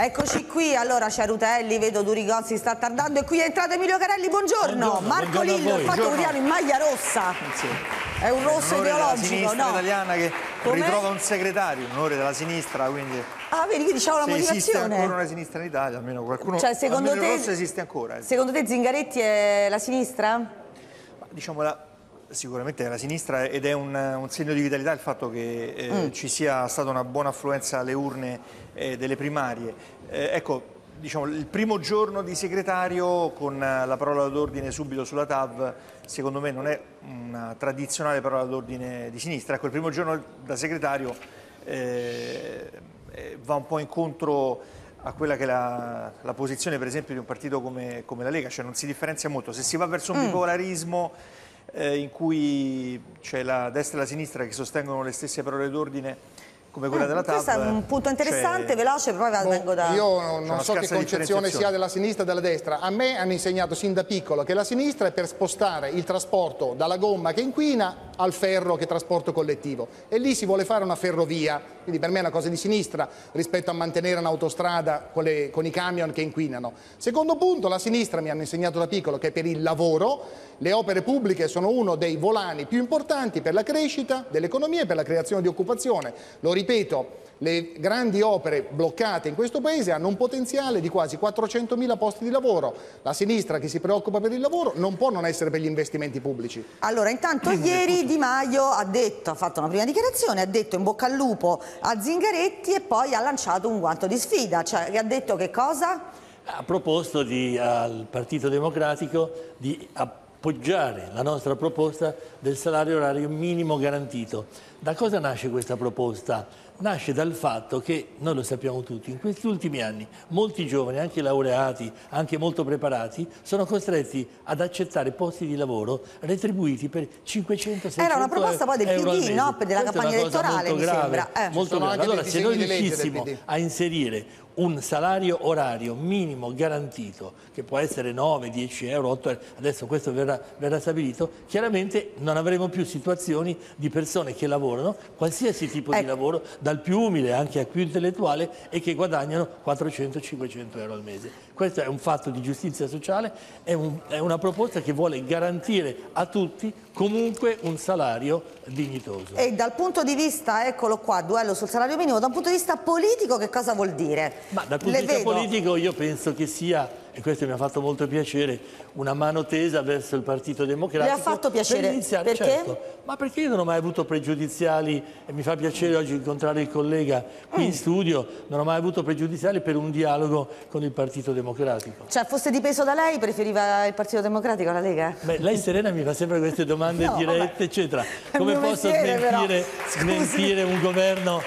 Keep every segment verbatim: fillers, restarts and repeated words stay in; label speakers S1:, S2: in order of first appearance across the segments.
S1: Eccoci qui, allora c'è Rutelli, vedo Durigon si sta tardando e qui è entrato Emilio Carelli, buongiorno. buongiorno Marco buongiorno Lillo, il fatto quotidiano in maglia rossa. Sì. È un rosso ideologico,
S2: la sinistra
S1: no?
S2: italiana che ritrova un segretario, un onore della sinistra, quindi...
S1: Ah, vedi, quindi c'è una
S2: se
S1: motivazione.
S2: esiste ancora una sinistra in Italia, almeno qualcuno,
S1: cioè, secondo
S2: almeno
S1: te,
S2: il rosso esiste ancora. Eh.
S1: Secondo te Zingaretti è la sinistra?
S2: Ma, diciamo, la, sicuramente è la sinistra ed è un, un segno di vitalità il fatto che eh, mm. ci sia stata una buona affluenza alle urne eh, delle primarie. Eh, ecco, diciamo, il primo giorno di segretario con la parola d'ordine subito sulla T A V, secondo me non è una tradizionale parola d'ordine di sinistra. Ecco, il primo giorno da segretario eh, va un po' incontro a quella che è la, la posizione, per esempio, di un partito come, come la Lega, cioè non si differenzia molto. Se si va verso un mm. bipolarismo eh, in cui c'è la destra e la sinistra che sostengono le stesse parole d'ordine, come quella della T A V.
S1: Questo è un punto interessante, veloce, poi boh, vengo da...
S3: Io non, non so che concezione sia della sinistra e della destra. A me hanno insegnato sin da piccolo che la sinistra è per spostare il trasporto dalla gomma che inquina al ferro che è trasporto collettivo. E lì si vuole fare una ferrovia, quindi per me è una cosa di sinistra rispetto a mantenere un'autostrada con, le, con i camion che inquinano. Secondo punto, la sinistra mi hanno insegnato da piccolo che per il lavoro le opere pubbliche sono uno dei volani più importanti per la crescita dell'economia e per la creazione di occupazione. Lo ripeto, le grandi opere bloccate in questo Paese hanno un potenziale di quasi quattrocentomila posti di lavoro. La sinistra che si preoccupa per il lavoro non può non essere per gli investimenti pubblici.
S1: Allora, intanto ieri Di Maio ha detto, ha fatto una prima dichiarazione, ha detto in bocca al lupo a Zingaretti e poi ha lanciato un guanto di sfida. Cioè, ha detto che cosa?
S4: Ha proposto di, al Partito Democratico di appoggiare la nostra proposta del salario orario minimo garantito. Da cosa nasce questa proposta? Nasce dal fatto che, noi lo sappiamo tutti, in questi ultimi anni molti giovani, anche laureati, anche molto preparati, sono costretti ad accettare posti di lavoro retribuiti per cinquecento seicento euro.
S1: Era una proposta poi del P D, no? Per della campagna elettorale, mi
S4: grave,
S1: sembra. Eh.
S4: Molto grave. Allora, se noi riuscissimo a inserire un salario orario minimo garantito, che può essere nove, dieci euro, otto euro, adesso questo verrà, verrà stabilito, chiaramente non avremo più situazioni di persone che lavorano, qualsiasi tipo ecco. di lavoro, dal più umile anche al più intellettuale, e che guadagnano quattrocento cinquecento euro al mese. Questo è un fatto di giustizia sociale, è, un, è una proposta che vuole garantire a tutti comunque un salario dignitoso.
S1: E dal punto di vista, eccolo qua, duello sul salario minimo, da un punto di vista politico che cosa vuol dire?
S4: Ma dal punto di vista politico io penso che sia, e questo mi ha fatto molto piacere, una mano tesa verso il Partito Democratico.
S1: Le ha fatto piacere?
S4: Per iniziare,
S1: perché?
S4: Certo, ma perché io non ho mai avuto pregiudiziali, e mi fa piacere oggi incontrare il collega qui mm. in studio, non ho mai avuto pregiudiziali per un dialogo con il Partito Democratico.
S1: Cioè, fosse dipeso da lei, preferiva il Partito Democratico o la Lega?
S4: Beh, lei Serena mi fa sempre queste domande no, dirette, vabbè. eccetera. Come posso smentire, smentire un governo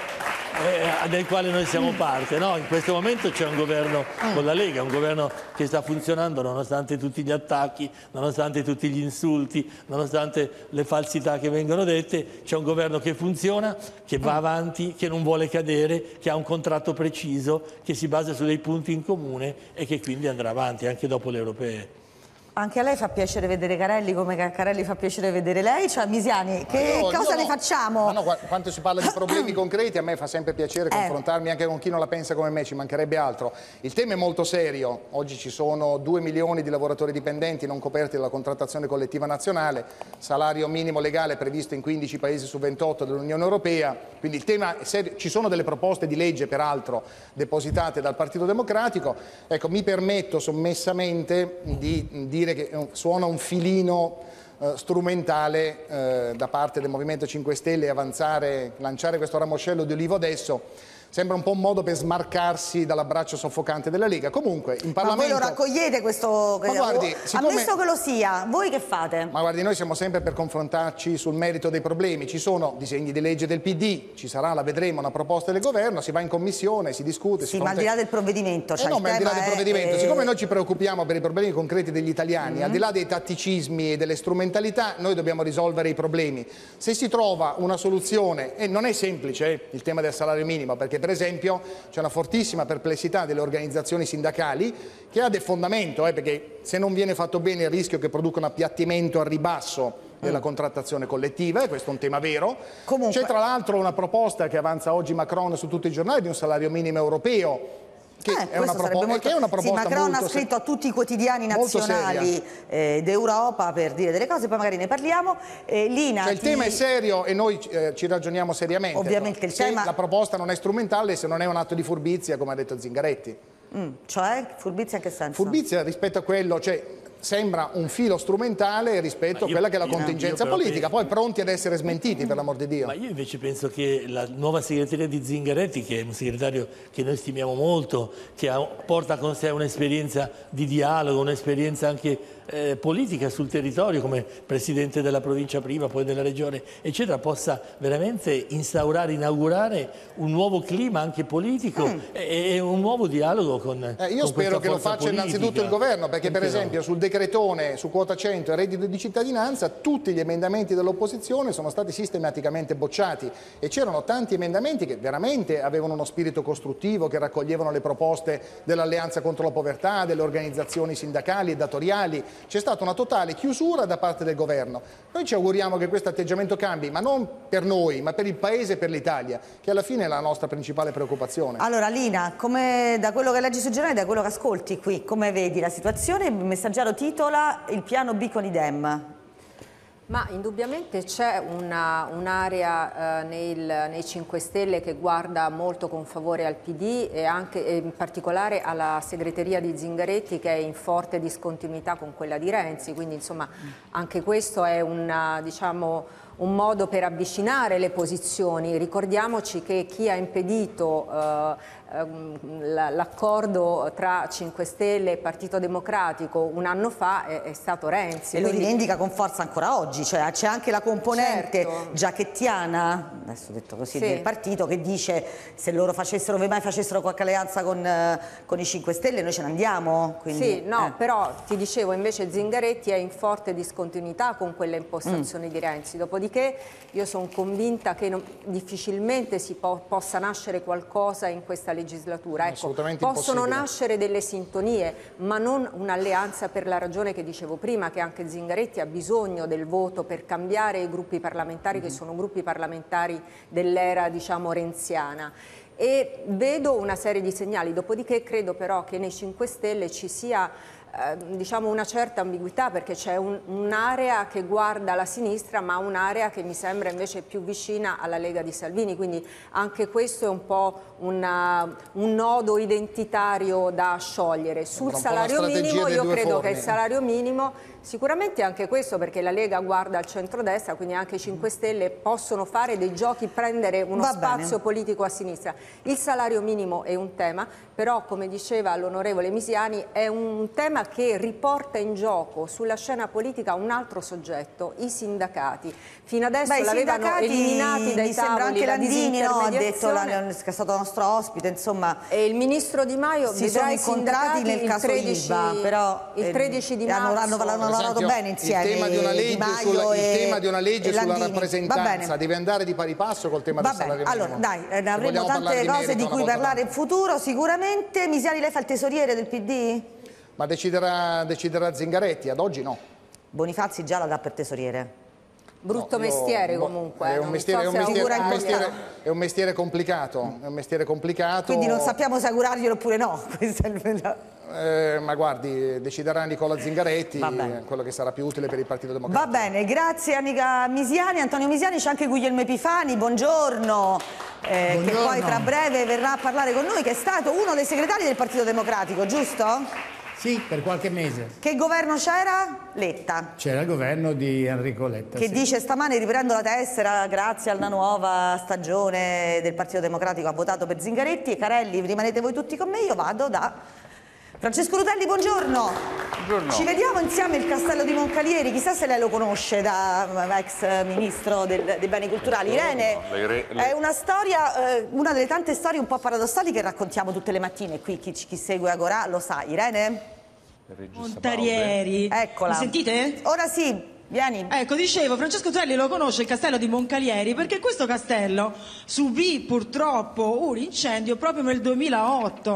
S4: Eh, del quale noi siamo parte, no? In questo momento c'è un governo con la Lega, un governo che sta funzionando nonostante tutti gli attacchi, nonostante tutti gli insulti, nonostante le falsità che vengono dette. C'è un governo che funziona, che va avanti, che non vuole cadere, che ha un contratto preciso, che si basa su dei punti in comune e che quindi andrà avanti anche dopo le europee.
S1: Anche a lei fa piacere vedere Carelli come Carelli fa piacere vedere lei? Cioè, Misiani, che
S3: no,
S1: cosa
S3: no,
S1: ne facciamo?
S3: Ma no, quando si parla di problemi concreti a me fa sempre piacere eh. confrontarmi anche con chi non la pensa come me, ci mancherebbe altro. Il tema è molto serio, oggi ci sono due milioni di lavoratori dipendenti non coperti dalla contrattazione collettiva nazionale, salario minimo legale previsto in quindici paesi su ventotto dell'Unione Europea, quindi il tema è serio. Ci sono delle proposte di legge peraltro depositate dal Partito Democratico. Ecco, mi permetto sommessamente di dire che suona un filino eh, strumentale eh, da parte del Movimento cinque Stelle avanzare, lanciare questo ramoscello di olivo adesso. Sembra un po' un modo per smarcarsi dall'abbraccio soffocante della Lega. Comunque in Parlamento...
S1: Ma voi lo raccogliete questo...
S3: Ma guardi, siccome...
S1: Ammesso che lo sia, voi che fate?
S3: Ma guardi, noi siamo sempre per confrontarci sul merito dei problemi. Ci sono disegni di legge del P D, ci sarà, la vedremo, una proposta del governo, si va in commissione, si discute...
S1: Sì,
S3: si
S1: ma al di là del provvedimento... Cioè
S3: eh no, ma al di là del
S1: è...
S3: provvedimento, siccome noi ci preoccupiamo per i problemi concreti degli italiani, mm-hmm. al di là dei tatticismi e delle strumentalità, noi dobbiamo risolvere i problemi. Se si trova una soluzione, e non è semplice eh, il tema del salario minimo, perché per esempio... c'è una fortissima perplessità delle organizzazioni sindacali che ha del fondamento, eh, perché se non viene fatto bene il rischio che produca un appiattimento al ribasso della contrattazione collettiva, e questo è un tema vero. C'è tra l'altro una proposta che avanza oggi Macron su tutti i giornali di un salario minimo europeo Che,
S1: eh,
S3: è una proposta,
S1: molto...
S3: che è una proposta
S1: sì, Macron
S3: molto
S1: ha scritto a tutti i quotidiani nazionali eh, d'Europa per dire delle cose, poi magari ne parliamo. Eh, Lina,
S3: cioè, il
S1: ti...
S3: tema è serio e noi eh, ci ragioniamo seriamente.
S1: Ovviamente il
S3: se
S1: tema...
S3: la proposta non è strumentale, se non è un atto di furbizia, come ha detto Zingaretti.
S1: Mm, cioè, furbizia in che senso?
S3: Furbizia rispetto a quello, cioè sembra un filo strumentale rispetto io, a quella che è la contingenza politica, poi pronti ad essere smentiti, per l'amor di Dio.
S4: Ma io invece penso che la nuova segreteria di Zingaretti, che è un segretario che noi stimiamo molto, che ha, porta con sé un'esperienza di dialogo, un'esperienza anche eh, politica sul territorio, come presidente della provincia prima, poi della regione, eccetera, possa veramente instaurare, inaugurare un nuovo clima anche politico mm. e, e un nuovo dialogo con
S3: eh, Io
S4: con
S3: spero che lo faccia
S4: politica.
S3: innanzitutto il governo, perché per esempio
S4: no?
S3: sul decretone su quota cento e reddito di cittadinanza tutti gli emendamenti dell'opposizione sono stati sistematicamente bocciati e c'erano tanti emendamenti che veramente avevano uno spirito costruttivo, che raccoglievano le proposte dell'Alleanza contro la povertà, delle organizzazioni sindacali e datoriali. C'è stata una totale chiusura da parte del governo. Noi ci auguriamo che questo atteggiamento cambi, ma non per noi, ma per il Paese e per l'Italia, che alla fine è la nostra principale preoccupazione.
S1: Allora Lina, come da quello che leggi sui giornali, da quello che ascolti qui, come vedi la situazione? Il Messaggero titola il piano B con i Dem.
S5: Ma indubbiamente c'è un'area eh, nei cinque Stelle che guarda molto con favore al P D e anche e in particolare alla segreteria di Zingaretti, che è in forte discontinuità con quella di Renzi, quindi insomma anche questo è una, diciamo, un modo per avvicinare le posizioni. Ricordiamoci che chi ha impedito eh, l'accordo tra cinque Stelle e Partito Democratico un anno fa è, è stato Renzi.
S1: E lo
S5: quindi...
S1: rivendica con forza ancora oggi, cioè c'è anche la componente
S5: certo.
S1: giacchettiana, adesso detto così,
S5: sì.
S1: del partito, che dice se loro facessero, mai facessero qualche alleanza con, con i cinque Stelle noi ce ne andiamo. Quindi,
S5: sì, no,
S1: eh.
S5: però ti dicevo invece Zingaretti è in forte discontinuità con quelle impostazioni mm. di Renzi, dopodiché io sono convinta che non, difficilmente si po possa nascere qualcosa in questa legislatura. Ecco, possono nascere delle sintonie, ma non un'alleanza, per la ragione che dicevo prima, che anche Zingaretti ha bisogno del voto per cambiare i gruppi parlamentari, mm-hmm. che sono gruppi parlamentari dell'era, diciamo, renziana. E vedo una serie di segnali, dopodiché credo però che nei cinque Stelle ci sia eh, diciamo una certa ambiguità, perché c'è un, un'area che guarda la sinistra, ma un'area che mi sembra invece più vicina alla Lega di Salvini, quindi anche questo è un po' una, un nodo identitario da sciogliere. Sul salario minimo io credo che il salario minimo, sicuramente anche questo, perché la Lega guarda al centrodestra, quindi anche i cinque Stelle possono fare dei giochi, prendere uno
S1: Va
S5: spazio
S1: bene.
S5: politico a sinistra. Il salario minimo è un tema, però come diceva l'onorevole Misiani è un tema che riporta in gioco sulla scena politica un altro soggetto, i sindacati. Fino adesso l'avevano eliminati dai
S1: mi sembra
S5: tavoli,
S1: anche
S5: la
S1: Landini, no, ha detto, la,
S5: disintermediazione.
S1: che è stato nostro ospite, insomma.
S5: E il ministro Di Maio
S1: si sono incontrati nel
S5: il
S1: caso
S5: tredici,
S1: Ilva, però
S5: il tredici di marzo
S1: hanno, hanno, hanno lavorato bene insieme.
S3: Il tema di una legge, sulla, il tema di una legge sulla rappresentanza deve andare di pari passo col tema
S1: Va
S3: del salario
S1: bene.
S3: minimo.
S1: Allora, dai, avremo tante cose di cui parlare in futuro, sicuramente. Misiani, lei fa il tesoriere del P D?
S3: Ma deciderà, deciderà Zingaretti, ad oggi no.
S1: Bonifazzi già la dà per tesoriere.
S5: Brutto
S3: no,
S5: mestiere
S3: io,
S5: comunque.
S3: È un mestiere,
S5: so
S3: è un mestiere, un mestiere, è un mestiere complicato, è un mestiere complicato.
S1: Quindi non sappiamo se augurarglielo oppure no. Questa è il...
S3: Eh, ma guardi, deciderà Nicola Zingaretti quello che sarà più utile per il Partito Democratico.
S1: Va bene, grazie Annica Misiani. Antonio Misiani, c'è anche Guglielmo Epifani, buongiorno, eh, buongiorno, che poi tra breve verrà a parlare con noi, che è stato uno dei segretari del Partito Democratico, giusto?
S6: Sì, per qualche mese.
S1: Che governo c'era? Letta.
S6: C'era il governo di Enrico Letta.
S1: Che
S6: sì.
S1: dice stamane, riprendo la tessera, grazie alla nuova stagione del Partito Democratico ha votato per Zingaretti. E Carelli, rimanete voi tutti con me, io vado da Francesco Rutelli, buongiorno.
S7: Buongiorno.
S1: Ci vediamo insieme il Castello di Moncalieri, chissà se lei lo conosce da ex ministro del, dei beni culturali. Irene,
S7: le, le...
S1: è una storia, eh, una delle tante storie un po' paradossali che raccontiamo tutte le mattine qui, chi, chi segue Agorà lo sa. Irene?
S8: Montarieri.
S1: Eccola.
S8: Mi sentite?
S1: Ora sì, vieni.
S8: Ecco, dicevo, Francesco Rutelli lo conosce il castello di Moncalieri perché questo castello subì purtroppo un incendio proprio nel duemilaotto,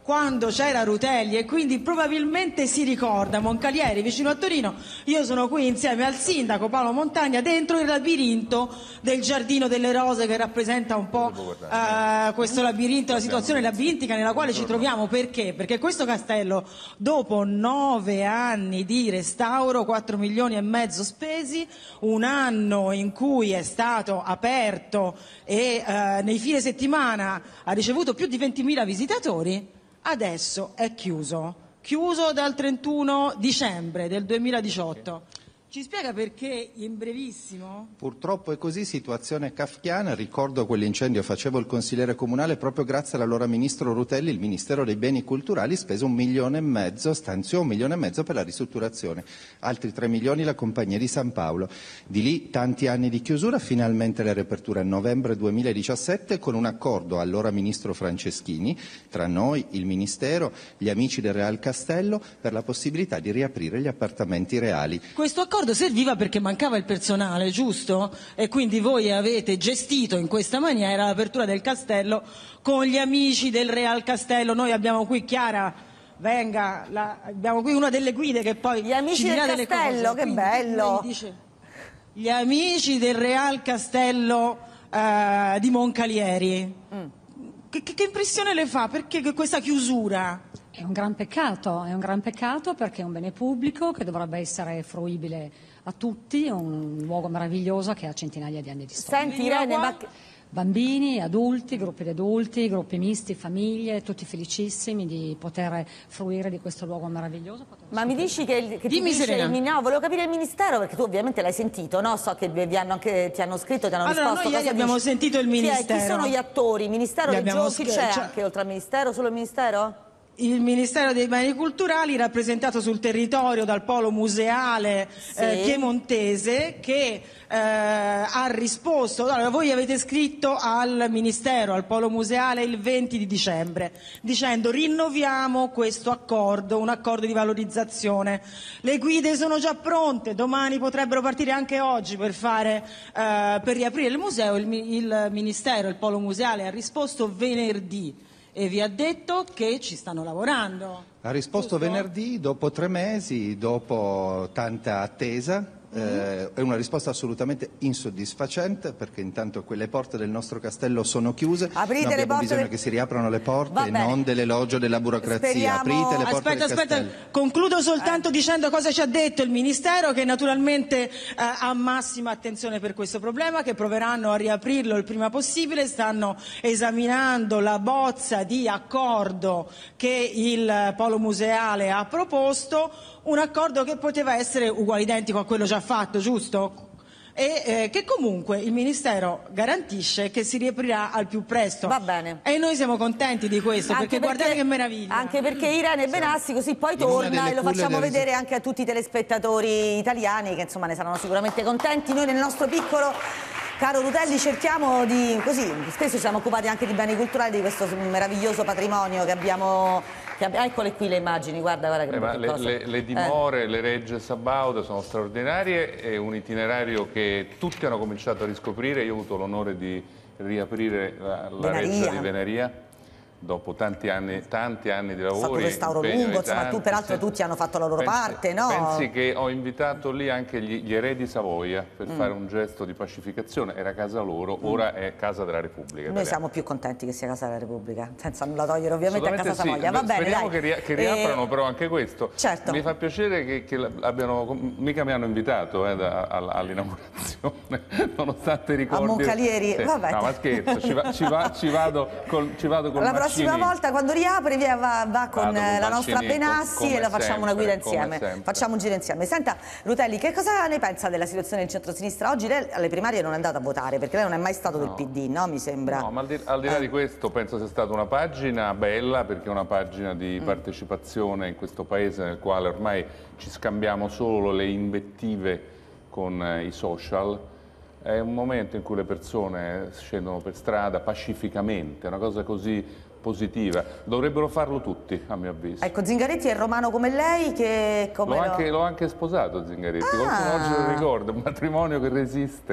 S8: quando c'era Rutelli, e quindi probabilmente si ricorda Moncalieri vicino a Torino. Io sono qui insieme al sindaco Paolo Montagna dentro il labirinto del Giardino delle Rose, che rappresenta un po' uh, questo labirinto, la situazione labirintica nella quale ci troviamo. Perché? Perché questo castello, dopo nove anni di restauro, quattro milioni e mezzo spesi, un anno in cui è stato aperto e uh, nei fine settimana ha ricevuto più di ventimila visitatori, adesso è chiuso, chiuso dal trentuno dicembre del duemiladiciotto. Ci spiega perché in brevissimo?
S7: Purtroppo è così, situazione kafkiana. Ricordo quell'incendio, facevo il consigliere comunale, proprio grazie all'allora ministro Rutelli il Ministero dei Beni Culturali spese un milione e mezzo, stanziò un milione e mezzo per la ristrutturazione, altri tre milioni la Compagnia di San Paolo. Di lì tanti anni di chiusura, finalmente la riapertura a novembre duemiladiciassette con un accordo allora ministro Franceschini tra noi, il Ministero, gli amici del Real Castello per la possibilità di riaprire gli appartamenti reali.
S8: Questo accordo serviva perché mancava il personale, giusto? E quindi voi avete gestito in questa maniera l'apertura del castello con gli amici del Real Castello. Noi abbiamo qui Chiara, venga, la, abbiamo qui una delle guide che poi
S1: gli amici
S8: ci dirà
S1: del
S8: delle
S1: castello,
S8: cose.
S1: che
S8: Quindi,
S1: bello!
S8: Dice, gli amici del Real Castello uh, di Moncalieri. Mm. Che, che, che impressione le fa? Perché questa chiusura?
S9: È un gran peccato, è un gran peccato perché è un bene pubblico che dovrebbe essere fruibile a tutti, un luogo meraviglioso che ha centinaia di anni di storia.
S1: Senti Irene, ma...
S9: Bambini, adulti, gruppi di adulti, gruppi misti, famiglie, tutti felicissimi di poter fruire di questo luogo meraviglioso.
S1: Ma mi dici che, che
S8: Dimmi,
S1: ti dice
S8: Serena.
S1: il, no, volevo capire il Ministero, perché tu ovviamente l'hai sentito, no? So che vi hanno anche, ti hanno scritto, ti hanno
S8: allora,
S1: risposto.
S8: Noi ieri abbiamo
S1: dici?
S8: sentito il Ministero.
S1: Chi, è, chi sono gli attori? Ministero del Gioco? Chi c'è
S8: cioè...
S1: anche oltre al Ministero? Solo il Ministero?
S8: Il Ministero dei Beni Culturali, rappresentato sul territorio dal Polo Museale
S1: sì.
S8: eh, piemontese, che eh, ha risposto. Allora, voi avete scritto al Ministero, al Polo Museale, il venti di dicembre, dicendo rinnoviamo questo accordo, un accordo di valorizzazione. Le guide sono già pronte, domani potrebbero partire anche oggi per, fare, eh, per riaprire il museo. Il, il Ministero, il Polo Museale, ha risposto venerdì. E vi ha detto che ci stanno lavorando.
S7: Ha risposto
S8: giusto?
S7: venerdì, dopo tre mesi, dopo tanta attesa. Eh, è una risposta assolutamente insoddisfacente perché intanto quelle porte del nostro castello sono chiuse.
S1: Aprite
S7: Noi
S1: le
S7: abbiamo
S1: porte
S7: bisogno
S1: del...
S7: che si riaprano le porte
S1: Va
S7: e
S1: bene.
S7: non dell'elogio della burocrazia.
S1: Speriamo...
S7: Aprite le porte
S8: Aspetta,
S7: del
S8: aspetta,
S7: castello.
S8: concludo soltanto eh. dicendo cosa ci ha detto il Ministero, che naturalmente eh, ha massima attenzione per questo problema, che proveranno a riaprirlo il prima possibile, stanno esaminando la bozza di accordo che il Polo Museale ha proposto, un accordo che poteva essere uguale identico a quello già fatto, giusto? E eh, che comunque il Ministero garantisce che si riaprirà al più presto.
S1: Va bene.
S8: E noi siamo contenti di questo,
S1: Anche
S8: perché,
S1: perché
S8: guardate che meraviglia.
S1: Anche perché Irene Benassi così poi torna e lo facciamo vedere anche a tutti i telespettatori italiani che insomma ne saranno sicuramente contenti. Noi nel nostro piccolo, caro Rutelli, cerchiamo di, così, spesso ci siamo occupati anche di beni culturali, di questo meraviglioso patrimonio che abbiamo, che abbiamo eccole qui le immagini, guarda, guarda che,
S10: eh, ma
S1: che
S10: le,
S1: cosa.
S10: le, le dimore, eh. le regge sabaude sono straordinarie, è un itinerario che tutti hanno cominciato a riscoprire. Io ho avuto l'onore di riaprire la, la reggia di Venaria dopo tanti anni, tanti anni di lavori.
S1: È stato un restauro lungo, insomma, tu, peraltro
S10: sì.
S1: tutti hanno fatto la loro
S10: pensi,
S1: parte, no?
S10: Pensi che ho invitato lì anche gli, gli eredi Savoia per mm. fare un gesto di pacificazione, era casa loro, mm. ora è casa della Repubblica.
S1: Noi
S10: italiana.
S1: siamo più contenti che sia casa della Repubblica, senza nulla togliere ovviamente a casa
S10: sì.
S1: Savoia. Va bene,
S10: speriamo
S1: dai.
S10: che, ria che riaprano
S1: e...
S10: però anche questo.
S1: Certo.
S10: Mi fa piacere che, che abbiano, mica mi hanno invitato eh, all'inaugurazione, nonostante i ricordi.
S1: A Moncalieri,
S10: sì.
S1: vabbè.
S10: No, ma scherzo, ci, va, ci, va, ci vado col, ci vado col
S1: La prossima
S10: Mancini.
S1: volta quando riapre via, va, va con la nostra Benassi e la facciamo
S10: sempre,
S1: una guida insieme,
S10: sempre.
S1: facciamo un giro insieme. Senta Rutelli, che cosa ne pensa della situazione del centro-sinistra? Oggi lei alle primarie non è andata a votare perché lei non è mai stato no. del P D, no? Mi sembra.
S10: No, ma al di, al di là
S1: eh.
S10: di questo penso sia stata una pagina bella, perché è una pagina di mm. partecipazione in questo paese nel quale ormai ci scambiamo solo le invettive con eh, i social. È un momento in cui le persone scendono per strada pacificamente, è una cosa così positiva. Dovrebbero farlo tutti, a mio avviso.
S1: Ecco, Zingaretti è romano come lei, che come
S10: l'ho
S1: lo...
S10: anche, l'ho anche sposato Zingaretti, ah. qualcuno oggi lo ricorda, un matrimonio che resiste.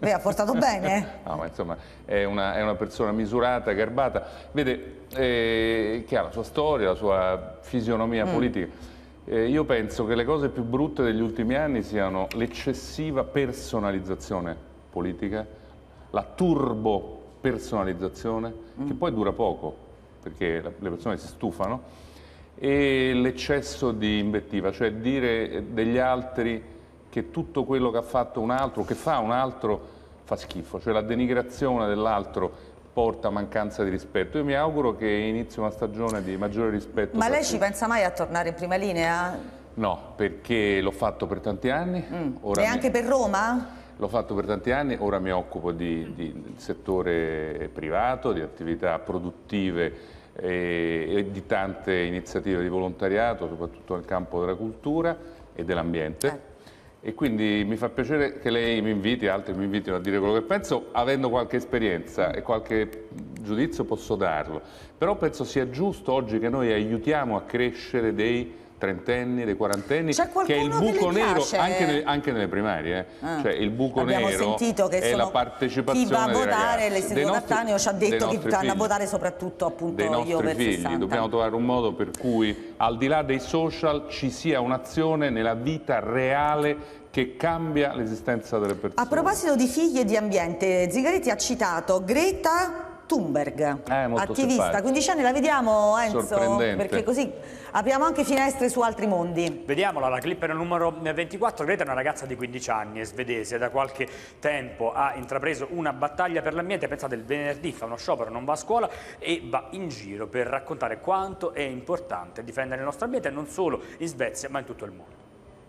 S1: Beh, ha portato bene.
S10: No, ma insomma è una, è una persona misurata, garbata, vede, eh, che ha la sua storia, la sua fisionomia mm. politica. Eh, io penso che le cose più brutte degli ultimi anni siano l'eccessiva personalizzazione politica, la turbo personalizzazione, mm. che poi dura poco, perché le persone si stufano, e l'eccesso di invettiva, cioè dire degli altri che tutto quello che ha fatto un altro, che fa un altro, fa schifo, cioè la denigrazione dell'altro porta a mancanza di rispetto. Io mi auguro che inizi una stagione di maggiore rispetto.
S1: Ma lei ci pensa mai a tornare in prima linea?
S10: No, perché l'ho fatto per tanti anni.
S1: Mm.
S10: Ora
S1: e anche
S10: mi...
S1: per Roma?
S10: L'ho fatto per tanti anni, ora mi occupo di, di, del settore privato, di attività produttive e, e di tante iniziative di volontariato, soprattutto nel campo della cultura e dell'ambiente. Eh. E quindi mi fa piacere che lei mi inviti, altri mi invitino a dire quello che penso, avendo qualche esperienza e qualche giudizio posso darlo. Però penso sia giusto oggi che noi aiutiamo a crescere dei trentenni, dei quarantenni, che è il buco nero anche nelle, anche nelle primarie. Eh. Ah. Cioè il buco
S1: Abbiamo
S10: nero
S1: sentito che
S10: è la partecipazione
S1: chi va a votare,
S10: l'istituto
S1: Cattaneo ci ha detto che vanno a votare soprattutto appunto
S10: dei nostri
S1: io per
S10: figli.
S1: sessanta.
S10: Dobbiamo trovare un modo per cui al di là dei social ci sia un'azione nella vita reale che cambia l'esistenza delle persone.
S1: A proposito di figli e di ambiente, Zingaretti ha citato Greta Thunberg,
S10: eh,
S1: attivista,
S10: simpatico.
S1: quindici anni, la vediamo Enzo? Perché così apriamo anche finestre su altri mondi.
S11: Vediamola, la clip era numero ventiquattro, Greta è una ragazza di quindici anni, è svedese, da qualche tempo ha intrapreso una battaglia per l'ambiente, pensate il venerdì fa uno sciopero, non va a scuola e va in giro per raccontare quanto è importante difendere il nostro ambiente non solo in Svezia ma in tutto il mondo.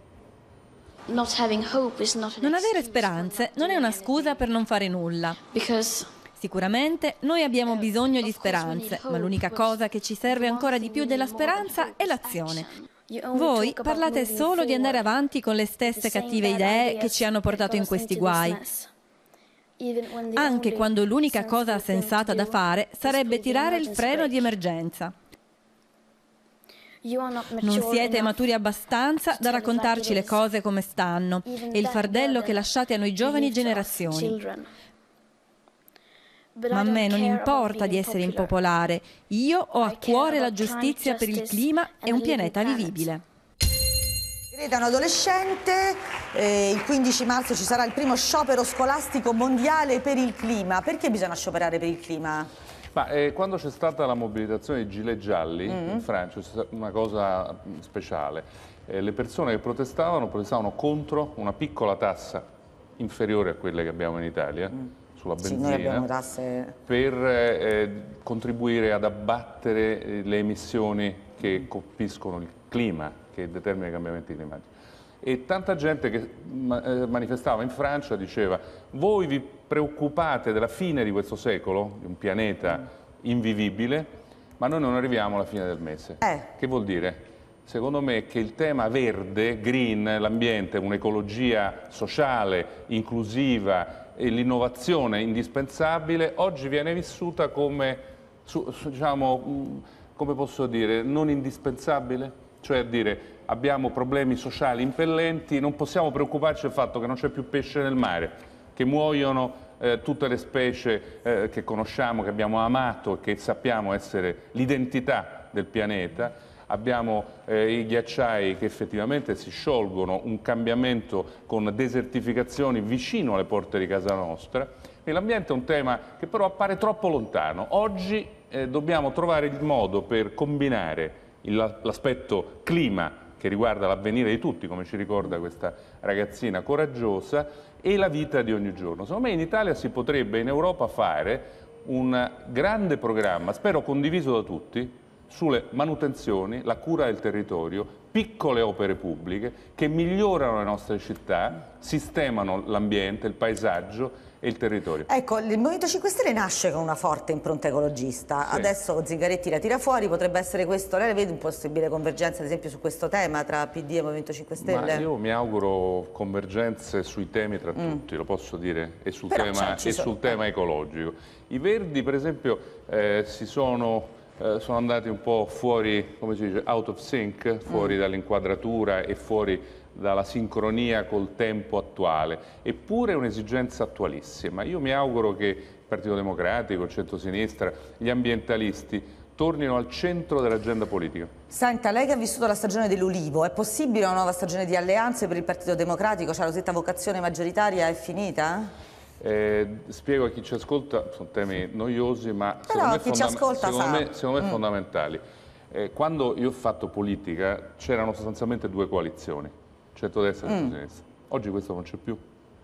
S12: Non avere speranze non è una scusa per non fare nulla. Sicuramente noi abbiamo bisogno di speranze, ma l'unica cosa che ci serve ancora di più della speranza è l'azione. Voi parlate solo di andare avanti con le stesse cattive idee che ci hanno portato in questi guai, anche quando l'unica cosa sensata da fare sarebbe tirare il freno di emergenza. Non siete maturi abbastanza da raccontarci le cose come stanno e il fardello che lasciate a noi giovani generazioni. Ma a me non importa di essere impopolare, io ho a cuore la giustizia per il clima e un pianeta vivibile.
S1: Greta è un adolescente, eh, il quindici marzo ci sarà il primo sciopero scolastico mondiale per il clima. Perché bisogna scioperare per il clima?
S10: Ma, eh, quando c'è stata la mobilitazione dei gilet gialli mm-hmm. in Francia c'è stata una cosa speciale. Eh, le persone che protestavano protestavano contro una piccola tassa inferiore a quelle che abbiamo in Italia. Mm. sulla benzina, sì, noi abbiamo tasse... per eh, contribuire ad abbattere eh, le emissioni che colpiscono il clima, che determina i cambiamenti climatici. E tanta gente che ma, eh, manifestava in Francia diceva: voi vi preoccupate della fine di questo secolo, di un pianeta invivibile, ma noi non arriviamo alla fine del mese. Eh. Che vuol dire? Secondo me che il tema verde, green, l'ambiente, un'ecologia sociale, inclusiva e l'innovazione indispensabile, oggi viene vissuta come, su, diciamo, come posso dire, non indispensabile? Cioè a dire, abbiamo problemi sociali impellenti, non possiamo preoccuparci del fatto che non c'è più pesce nel mare, che muoiono eh, tutte le specie eh, che conosciamo, che abbiamo amato e che sappiamo essere l'identità del pianeta. Abbiamo eh, i ghiacciai che effettivamente si sciolgono, un cambiamento con desertificazioni vicino alle porte di casa nostra. E l'ambiente è un tema che però appare troppo lontano. Oggi eh, dobbiamo trovare il modo per combinare l'aspetto clima, che riguarda l'avvenire di tutti, come ci ricorda questa ragazzina coraggiosa, e la vita di ogni giorno. Secondo me in Italia si potrebbe in Europa fare un grande programma, spero condiviso da tutti, sulle manutenzioni, la cura del territorio, piccole opere pubbliche che migliorano le nostre città, sistemano l'ambiente, il paesaggio e il territorio.
S1: Ecco, il Movimento cinque Stelle nasce con una forte impronta ecologista, sì. Adesso Zingaretti la tira fuori, potrebbe essere questo, lei vede un possibile convergenza ad esempio su questo tema tra P D e Movimento cinque Stelle?
S10: Ma io mi auguro convergenze sui temi tra mm. tutti, lo posso dire, e sul, tema, e sul tema ecologico. I Verdi per esempio eh, si sono eh, sono andati un po' fuori, come si dice, out of sync, fuori mm. dall'inquadratura e fuori dalla sincronia col tempo attuale, eppure è un'esigenza attualissima. Io mi auguro che il Partito Democratico, il centrosinistra, gli ambientalisti tornino al centro dell'agenda politica.
S1: Senta, lei che ha vissuto la stagione dell'Ulivo, è possibile una nuova stagione di alleanze per il Partito Democratico? Cioè la cosiddetta vocazione maggioritaria è finita?
S10: Eh, spiego a chi ci ascolta, sono temi noiosi ma
S1: Però
S10: secondo me,
S1: chi ci ascolta
S10: secondo
S1: sa.
S10: me, secondo me
S1: Mm.
S10: fondamentali. Eh, quando io ho fatto politica c'erano sostanzialmente due coalizioni, centrodestra e
S1: Mm.
S10: centrosinistra. Oggi questo non c'è più.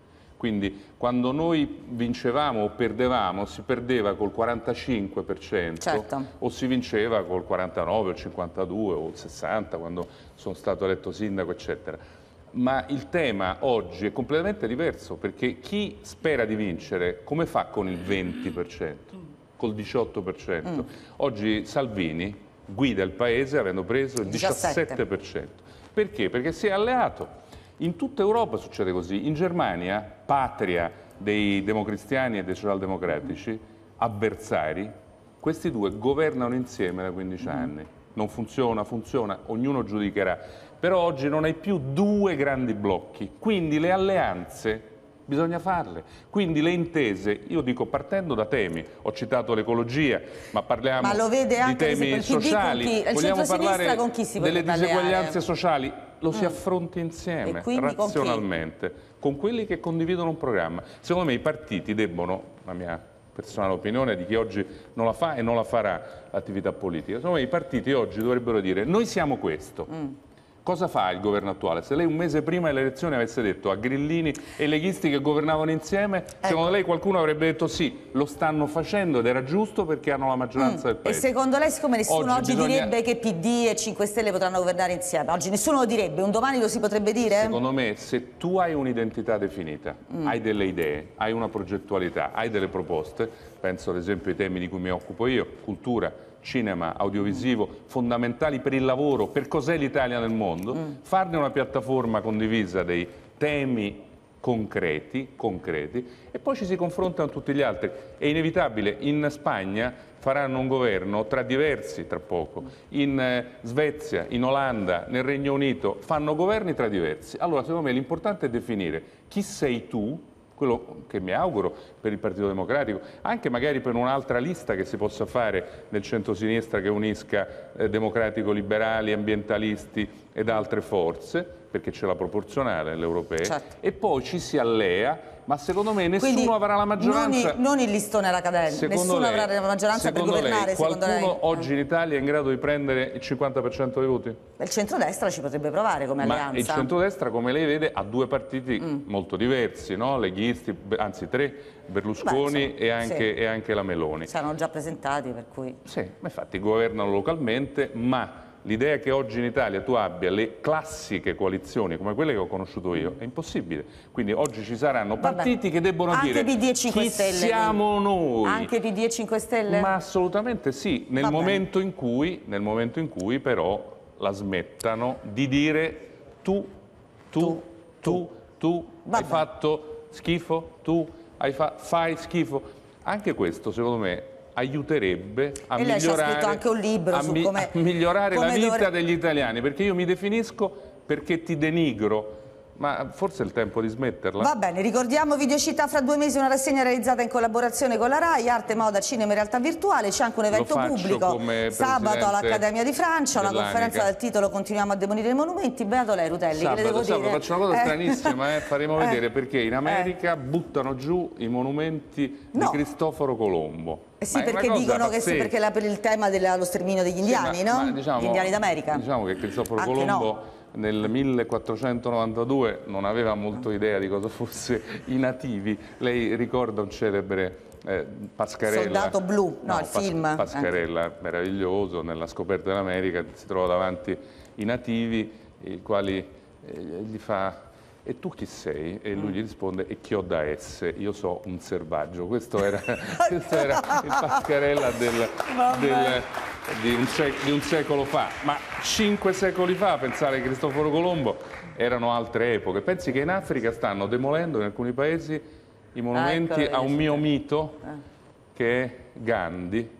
S10: Quindi quando noi vincevamo o perdevamo si perdeva col quarantacinque per cento
S1: Certo.
S10: o si vinceva col quarantanove o il cinquantadue o il sessanta quando sono stato eletto sindaco eccetera. Ma il tema oggi è completamente diverso perché chi spera di vincere come fa con il venti per cento, col diciotto per cento? Mm. Oggi Salvini guida il paese avendo preso il diciassette per cento. Perché? Perché si è alleato. In tutta Europa succede così. In Germania, patria dei democristiani e dei socialdemocratici, avversari, questi due governano insieme da quindici anni. Non funziona, funziona, ognuno giudicherà. Però oggi non hai più due grandi blocchi, quindi le alleanze bisogna farle. Quindi le intese, io dico partendo da temi, ho citato l'ecologia, ma parliamo
S1: ma lo vede anche
S10: di temi sociali,
S1: chi, il
S10: vogliamo parlare
S1: con chi si
S10: delle diseguaglianze
S1: alleare?
S10: sociali, lo si
S1: Mm.
S10: affronti insieme,
S1: con
S10: razionalmente, con, con quelli che condividono un programma. Secondo me i partiti debbono, la mia personale opinione di chi oggi non la fa e non la farà l'attività politica, secondo me i partiti oggi dovrebbero dire noi siamo questo. Mm. Cosa fa il governo attuale? Se lei un mese prima delle elezioni avesse detto a Grillini e leghisti che governavano insieme, ecco. secondo lei qualcuno avrebbe detto sì, lo stanno facendo ed era giusto perché hanno la maggioranza mm. del paese.
S1: E secondo lei, siccome nessuno oggi, oggi
S10: bisogna...
S1: direbbe che P D e cinque Stelle potranno governare insieme, oggi nessuno lo direbbe, un domani lo si potrebbe dire?
S10: Secondo me se tu hai un'identità definita, mm. hai delle idee, hai una progettualità, hai delle proposte, penso ad esempio ai temi di cui mi occupo io, cultura, cinema, audiovisivo, fondamentali per il lavoro, per cos'è l'Italia nel mondo, mm. farne una piattaforma condivisa dei temi concreti, concreti e poi ci si confrontano tutti gli altri. È inevitabile, in Spagna faranno un governo tra diversi tra poco, in eh, Svezia, in Olanda, nel Regno Unito fanno governi tra diversi. Allora secondo me l'importante è definire chi sei tu, quello che mi auguro per il Partito Democratico, anche magari per un'altra lista che si possa fare nel centro-sinistra che unisca eh, democratico-liberali, ambientalisti ed altre forze, perché c'è la proporzionale nelle europee, certo. e poi ci si allea, ma secondo me nessuno Quindi avrà la maggioranza.
S1: Non, non il listone alla cadente, nessuno
S10: lei,
S1: avrà la maggioranza per governare,
S10: lei,
S1: secondo lei?
S10: Qualcuno oggi in Italia è in grado di prendere il cinquanta per cento dei voti?
S1: Il centrodestra ci potrebbe provare come
S10: ma
S1: alleanza.
S10: Il centrodestra, come lei vede, ha due partiti mm. molto diversi, no? Leghisti, anzi tre, Berlusconi Beh, insomma, e, anche, sì. e anche la Meloni.
S1: Saranno già presentati, per cui...
S10: Sì, infatti governano localmente, ma l'idea che oggi in Italia tu abbia le classiche coalizioni come quelle che ho conosciuto io è impossibile. Quindi oggi ci saranno partiti Vabbè. che debbono
S1: anche
S10: dire
S1: P D e cinque
S10: chi
S1: Stelle,
S10: siamo
S1: quindi.
S10: noi.
S1: Anche P D e cinque Stelle?
S10: Ma assolutamente sì, nel momento, in cui, nel momento in cui però la smettano di dire tu, tu, tu, tu, tu hai fatto schifo, tu hai fa fai schifo. Anche questo secondo me aiuterebbe a
S1: e lei
S10: migliorare,
S1: ci ha scritto anche un libro
S10: a
S1: su
S10: mi,
S1: come,
S10: a migliorare
S1: come
S10: la vita
S1: dovre...
S10: degli italiani, perché io mi definisco perché ti denigro, ma forse è il tempo di smetterla.
S1: Va bene, ricordiamo Videocittà fra due mesi, una rassegna realizzata in collaborazione con la RAI, arte, moda, cinema e realtà virtuale, c'è anche un evento pubblico sabato all'Accademia di Francia, una conferenza dal titolo Continuiamo a demolire i monumenti. Beato lei, Rutelli,
S10: sabato,
S1: che le devo
S10: sabato,
S1: dire?
S10: Faccio una cosa
S1: eh.
S10: stranissima, eh, faremo
S1: eh.
S10: vedere perché in America
S1: eh.
S10: buttano giù i monumenti
S1: no.
S10: di Cristoforo Colombo.
S1: Eh sì, perché dicono che sì, perché la, per il tema dello sterminio degli indiani, sì, ma, no?
S10: Ma diciamo,
S1: Gli indiani d'America.
S10: Diciamo che Cristoforo
S1: Anche
S10: Colombo
S1: no.
S10: nel millequattrocentonovantadue non aveva molto idea di cosa fosse i nativi. Lei ricorda un celebre eh, Pascarella.
S1: Soldato blu, no,
S10: no
S1: il
S10: Pas
S1: film.
S10: Pascarella, eh. meraviglioso, nella scoperta dell'America si trova davanti i nativi, i quali eh, gli fa... E tu chi sei? E lui gli risponde, e chi ho da esse? Io so un selvaggio. Questo era, questo era il Pascarella del, del, di, un sec, di un secolo fa. Ma cinque secoli fa, pensare che Cristoforo Colombo, erano altre epoche. Pensi che in Africa stanno demolendo in alcuni paesi i monumenti ah, ecco, a un mio mito, eh. che è Gandhi.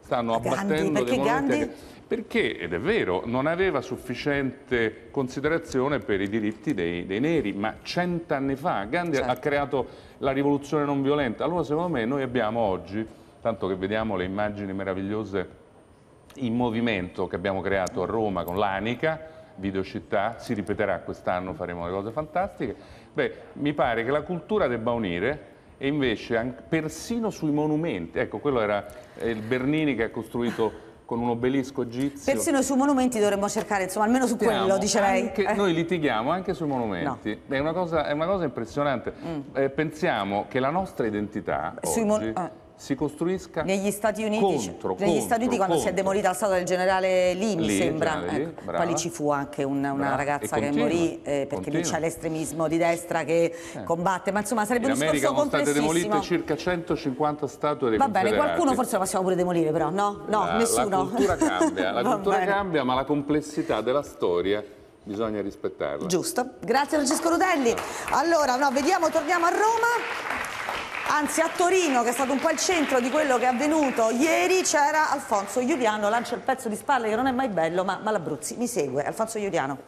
S10: stanno abbattendo dei monumenti. Che, perché, ed è vero, non aveva sufficiente considerazione per i diritti dei, dei neri, ma cent'anni fa Gandhi certo. ha creato la rivoluzione non violenta. Allora secondo me noi abbiamo oggi, tanto che vediamo le immagini meravigliose in movimento che abbiamo creato a Roma con l'Anica, Videocittà, si ripeterà quest'anno, faremo le cose fantastiche. Beh, mi pare che la cultura debba unire e invece anche, persino sui monumenti, ecco, quello era il Bernini che ha costruito con un obelisco egizio.
S1: Persino sui monumenti dovremmo cercare, insomma, almeno su quello, dice lei.
S10: Eh. Noi litighiamo anche sui monumenti, no. è, una cosa, è una cosa impressionante. Mm. Eh, pensiamo che la nostra identità
S1: sui
S10: oggi...
S1: Eh.
S10: si costruisca
S1: negli Stati Uniti,
S10: contro,
S1: negli
S10: contro,
S1: Stati Uniti quando
S10: contro.
S1: si è demolita la statua del generale Lee, mi
S10: Lì,
S1: sembra,
S10: Lì,
S1: ecco. Poi lì ci fu anche una, una ragazza che morì eh, perché lì c'è l'estremismo di destra che eh. combatte, ma insomma sarebbe
S10: in
S1: un discorso complessissimo.
S10: In America sono state demolite circa centocinquanta statue dei
S1: Va bene, qualcuno forse la possiamo pure demolire però, no? No,
S10: la,
S1: nessuno.
S10: La cultura cambia, la cultura cambia, ma la complessità della storia bisogna rispettarla.
S1: Giusto, grazie Francesco Rutelli. Allora, no, vediamo, torniamo a Roma. Anzi a Torino, che è stato un po' il centro di quello che è avvenuto ieri, c'era Alfonso Iuriano, lancia il pezzo di spalle che non è mai bello, ma, ma l'Abruzzi mi segue. Alfonso Iuriano.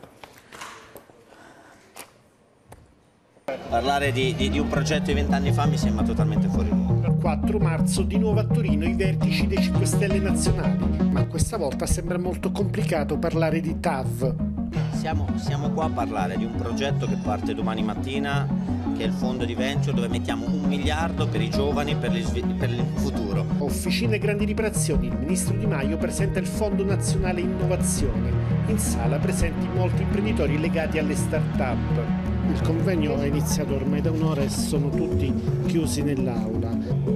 S13: Parlare di, di, di un progetto di vent'anni fa mi sembra totalmente fuori luogo.
S14: Il quattro marzo di nuovo a Torino i vertici dei cinque Stelle nazionali, ma questa volta sembra molto complicato parlare di T A V.
S13: Siamo, siamo qua a parlare di un progetto che parte domani mattina, che è il fondo di venture, dove mettiamo un miliardo per i giovani, per, il, per il futuro.
S14: Officine e grandi riparazioni, il ministro Di Maio presenta il Fondo Nazionale Innovazione. In sala presenti molti imprenditori legati alle start-up. Il convegno è iniziato ormai da un'ora e sono tutti chiusi nell'aula.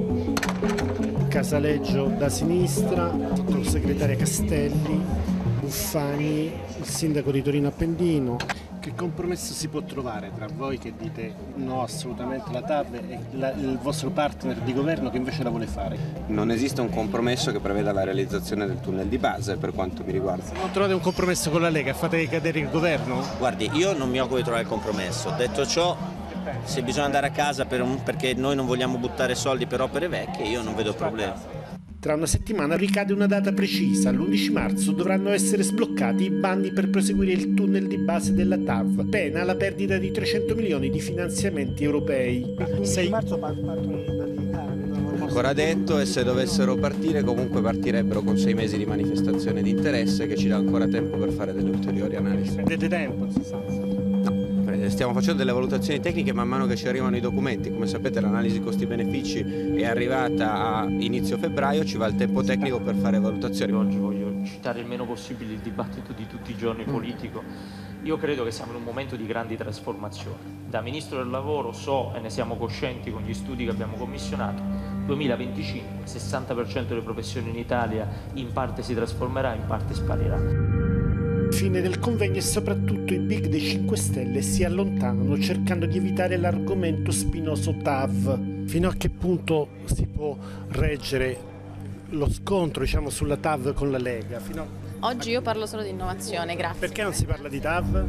S14: Casaleggio da sinistra, sottosegretaria Castelli, Buffani, il sindaco di Torino Appendino. Che compromesso si può trovare tra voi che dite no assolutamente la T A V e la, il vostro partner di governo che invece la vuole fare?
S15: Non esiste un compromesso che preveda la realizzazione del tunnel di base per quanto mi riguarda.
S14: Se non trovate un compromesso con la Lega, fate cadere il governo?
S13: Guardi, io non mi occupo di trovare il compromesso. Detto ciò, se bisogna andare a casa per un, perché noi non vogliamo buttare soldi per opere vecchie, io non vedo problemi.
S14: Tra una settimana ricade una data precisa, l'undici marzo dovranno essere sbloccati i bandi per proseguire il tunnel di base della T A V, pena la perdita di trecento milioni di finanziamenti europei.
S16: l'undici marzo partono dall'Italia.
S15: Ancora detto, e se dovessero partire comunque partirebbero con sei mesi di manifestazione di interesse che ci dà ancora tempo per fare delle ulteriori analisi.
S14: Perdete tempo, si sa.
S15: Stiamo facendo delle valutazioni tecniche man mano che ci arrivano i documenti. Come sapete l'analisi costi-benefici è arrivata a inizio febbraio, ci va il tempo tecnico per fare valutazioni.
S17: Oggi voglio citare il meno possibile il dibattito di tutti i giorni politico. Io credo che siamo in un momento di grandi trasformazioni. Da Ministro del Lavoro so, e ne siamo coscienti con gli studi che abbiamo commissionato, duemilaventicinque, sessanta per cento delle professioni in Italia in parte si trasformerà, in parte sparirà.
S14: Fine del convegno e soprattutto i big dei cinque Stelle si allontanano cercando di evitare l'argomento spinoso T A V. Fino a che punto si può reggere lo scontro, diciamo, sulla T A V con la Lega? Fino a...
S18: Oggi io parlo solo di innovazione, grazie.
S14: Perché non si parla di T A V?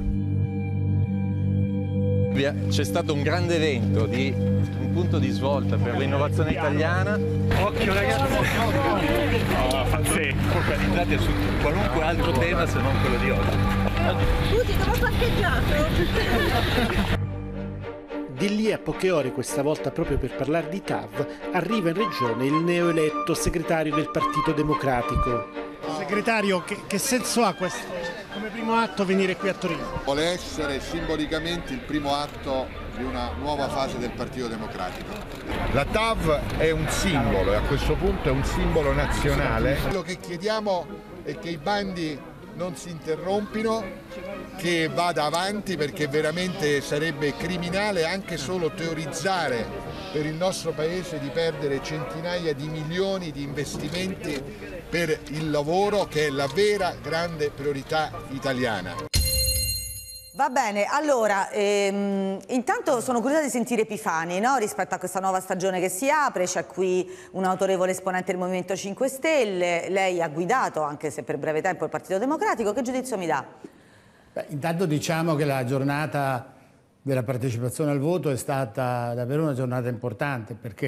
S19: C'è stato un grande evento, di, un punto di svolta per l'innovazione italiana.
S20: Occhio ragazzi, oh, pazzesco.
S19: Focalizzate su qualunque altro tema se non quello di oggi.
S18: Scusi, dove ho parcheggiato?
S14: Di lì a poche ore, questa volta proprio per parlare di T A V, arriva in regione il neoeletto segretario del Partito Democratico. Segretario, che, che senso ha questo? Come primo atto venire qui a Torino?
S21: Vuole essere simbolicamente il primo atto di una nuova fase del Partito Democratico.
S22: La T A V è un simbolo e a questo punto è un simbolo nazionale.
S21: Quello che chiediamo è che i bandi non si interrompino, che vada avanti, perché veramente sarebbe criminale anche solo teorizzare per il nostro Paese di perdere centinaia di milioni di investimenti per il lavoro, che è la vera grande priorità italiana.
S1: Va bene, allora, ehm, intanto sono curiosa di sentire Epifani, no? Rispetto a questa nuova stagione che si apre. C'è qui un autorevole esponente del Movimento cinque Stelle, lei ha guidato, anche se per breve tempo, il Partito Democratico. Che giudizio mi dà?
S6: Beh, intanto diciamo che la giornata della partecipazione al voto è stata davvero una giornata importante, perché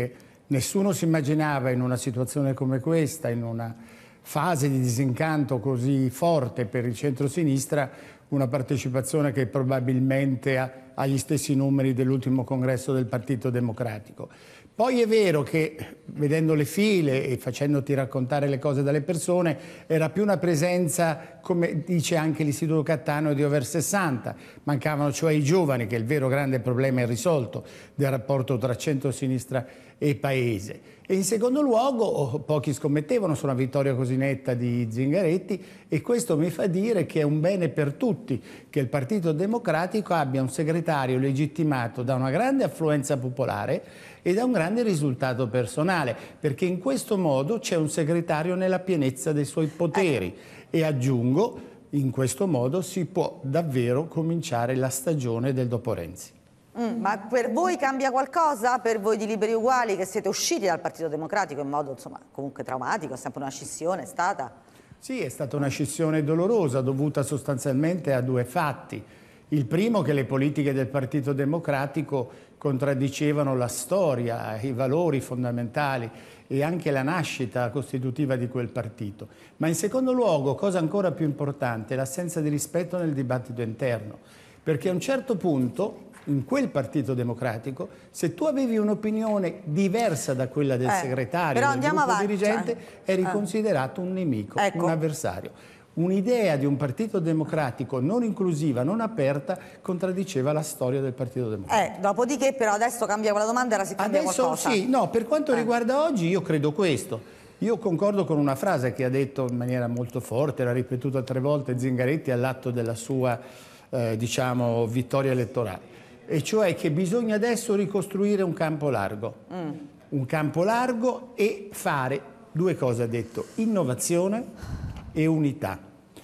S6: Nessuno si immaginava in una situazione come questa, in una fase di disincanto così forte per il centro-sinistra, una partecipazione che probabilmente ha, ha gli stessi numeri dell'ultimo congresso del Partito Democratico. Poi è vero che, vedendo le file e facendoti raccontare le cose dalle persone, era più una presenza, come dice anche l'Istituto Cattaneo, di over sessanta. Mancavano cioè i giovani, che è il vero grande problema irrisolto del rapporto tra centro-sinistra e Paese. E in secondo luogo, pochi scommettevano su una vittoria così netta di Zingaretti, e questo mi fa dire che è un bene per tutti che il Partito Democratico abbia un segretario legittimato da una grande affluenza popolare e da un grande risultato personale, perché in questo modo c'è un segretario nella pienezza dei suoi poteri. E aggiungo, in questo modo si può davvero cominciare la stagione del dopo Renzi.
S1: Mm, ma per voi cambia qualcosa? Per voi di Liberi e Uguali, che siete usciti dal Partito Democratico in modo, insomma, comunque traumatico, è sempre una scissione, è stata?
S6: Sì, è stata una scissione dolorosa, dovuta sostanzialmente a due fatti. Il primo, che le politiche del Partito Democratico contraddicevano la storia, i valori fondamentali e anche la nascita costitutiva di quel partito. Ma in secondo luogo, cosa ancora più importante, l'assenza di rispetto nel dibattito interno. Perché a un certo punto, in quel Partito Democratico, se tu avevi un'opinione diversa da quella del
S1: eh,
S6: segretario, del gruppo avanti, dirigente, cioè, eri eh. considerato un nemico, ecco. un avversario. Un'idea di un Partito Democratico non inclusiva, non aperta, contraddiceva la storia del Partito Democratico.
S1: Eh, dopodiché però adesso cambia quella domanda, era se cambia
S6: adesso,
S1: qualcosa.
S6: Sì, no, per quanto
S1: eh.
S6: riguarda oggi io credo questo. Io concordo con una frase che ha detto in maniera molto forte, l'ha ripetuta tre volte Zingaretti all'atto della sua, eh, diciamo, vittoria elettorale. E cioè che bisogna adesso ricostruire un campo largo. Mm. Un campo largo e fare due cose, ha detto, innovazione e unità.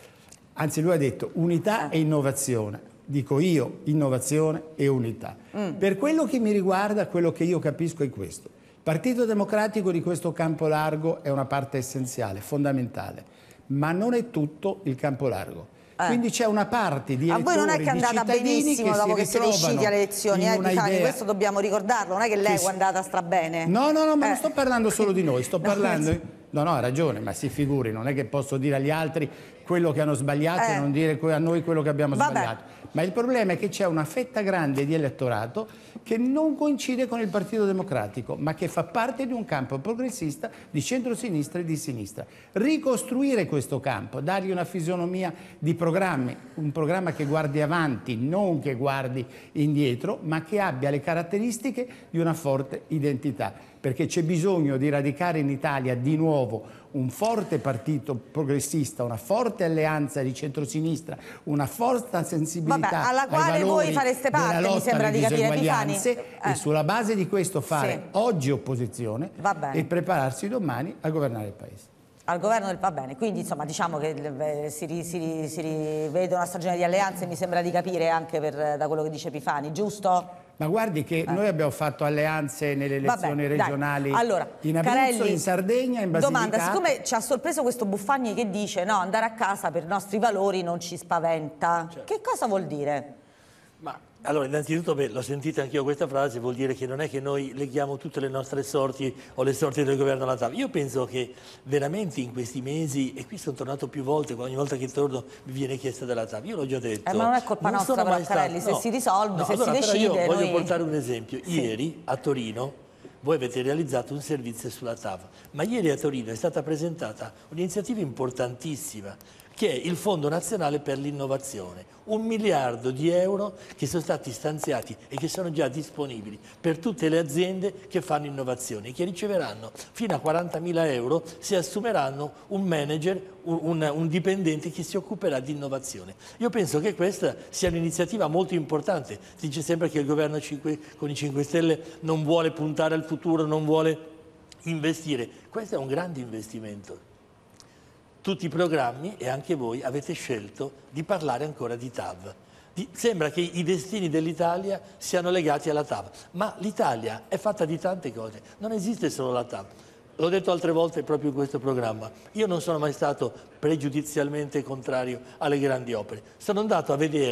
S6: Anzi, lui ha detto unità e innovazione. Dico io, innovazione e unità. Mm. Per quello che mi riguarda, quello che io capisco è questo. Il Partito Democratico di questo campo largo è una parte essenziale, fondamentale, ma non è tutto il campo largo. Eh. Quindi c'è una parte di elettori,
S1: a voi non è che è andata benissimo
S6: che
S1: dopo che siete usciti alle elezioni, eh, Epifani, questo dobbiamo ricordarlo, non è che lei è andata strabene.
S6: No, no, no, ma
S1: eh.
S6: non sto parlando solo di noi, sto
S1: no,
S6: parlando... No, no, ha ragione, ma si figuri, non è che posso dire agli altri quello che hanno sbagliato
S1: eh.
S6: e non dire a noi quello che abbiamo
S1: Vabbè.
S6: sbagliato. Ma il problema è che c'è una fetta grande di elettorato che non coincide con il Partito Democratico, ma che fa parte di un campo progressista di centrosinistra e di sinistra. Ricostruire questo campo, dargli una fisionomia di programmi, un programma che guardi avanti, non che guardi indietro, ma che abbia le caratteristiche di una forte identità. Perché c'è bisogno di radicare in Italia di nuovo un forte partito progressista, una forte alleanza di centrosinistra, una forte sensibilità
S1: Vabbè, alla quale
S6: ai valori
S1: voi fareste parte,
S6: della lotta
S1: mi sembra
S6: alle
S1: di capire, Epifani.
S6: E
S1: Eh.
S6: sulla base di questo fare
S1: Sì.
S6: oggi opposizione e prepararsi domani a governare il Paese.
S1: Al governo del va bene, quindi insomma diciamo che eh, si, ri, si, ri, si rivede una stagione di alleanze, mi sembra di capire anche per, da quello che dice Epifani, giusto?
S6: Ma guardi che eh. noi abbiamo fatto alleanze nelle elezioni
S1: Vabbè,
S6: regionali
S1: allora,
S6: in Abruzzo,
S1: Carelli,
S6: in Sardegna, in Basilicata.
S1: Domanda, siccome ci ha sorpreso questo Buffagni che dice no, andare a casa per i nostri valori non ci spaventa, certo. Che cosa vuol dire?
S2: Ma allora, innanzitutto, beh, l'ho sentita anch'io questa frase, vuol dire che non è che noi leghiamo tutte le nostre sorti o le sorti del governo alla tavola. Io penso che veramente in questi mesi, e qui sono tornato più volte, ogni volta che torno mi viene chiesta della tavola, io l'ho già detto.
S1: Eh, ma non è colpa
S2: non
S1: nostra però, Carelli,
S2: stato,
S1: se
S2: no,
S1: si risolve,
S2: no,
S1: se
S2: allora,
S1: si decide...
S2: Però io voglio
S1: noi...
S2: portare un esempio.
S1: Sì.
S2: Ieri a Torino voi avete realizzato un servizio sulla T A V, ma ieri a Torino è stata presentata un'iniziativa importantissima, che è il Fondo Nazionale per l'Innovazione, un miliardo di euro che sono stati stanziati e che sono già disponibili per tutte le aziende che fanno innovazione, che riceveranno fino a quarantamila euro se assumeranno un manager, un, un, un dipendente che si occuperà di innovazione. Io penso che questa sia un'iniziativa molto importante. Si dice sempre che il governo cinque, con i cinque Stelle non vuole puntare al futuro, non vuole investire. Questo è un grande investimento. Tutti i programmi e anche voi avete scelto di parlare ancora di T A V. Di, sembra che i destini dell'Italia siano legati alla T A V, ma l'Italia è fatta di tante cose, non esiste solo la T A V. L'ho detto altre volte proprio in questo programma, io non sono mai stato pregiudizialmente contrario alle grandi opere, sono andato a vedere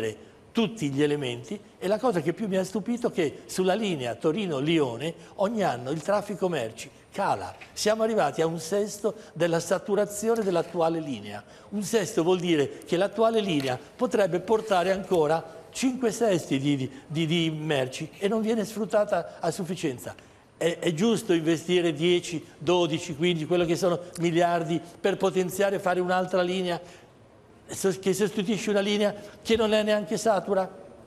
S2: tutti gli elementi, e la cosa che più mi ha stupito è che sulla linea Torino-Lione ogni anno il traffico merci cala. Siamo arrivati a un sesto della saturazione dell'attuale linea. Un sesto vuol dire che l'attuale linea potrebbe portare ancora cinque sesti di, di, di merci e non viene sfruttata a sufficienza. È, è giusto investire dieci, dodici, quindici, quello che sono miliardi per potenziare e fare un'altra linea che sostituisce una linea che non è neanche satura?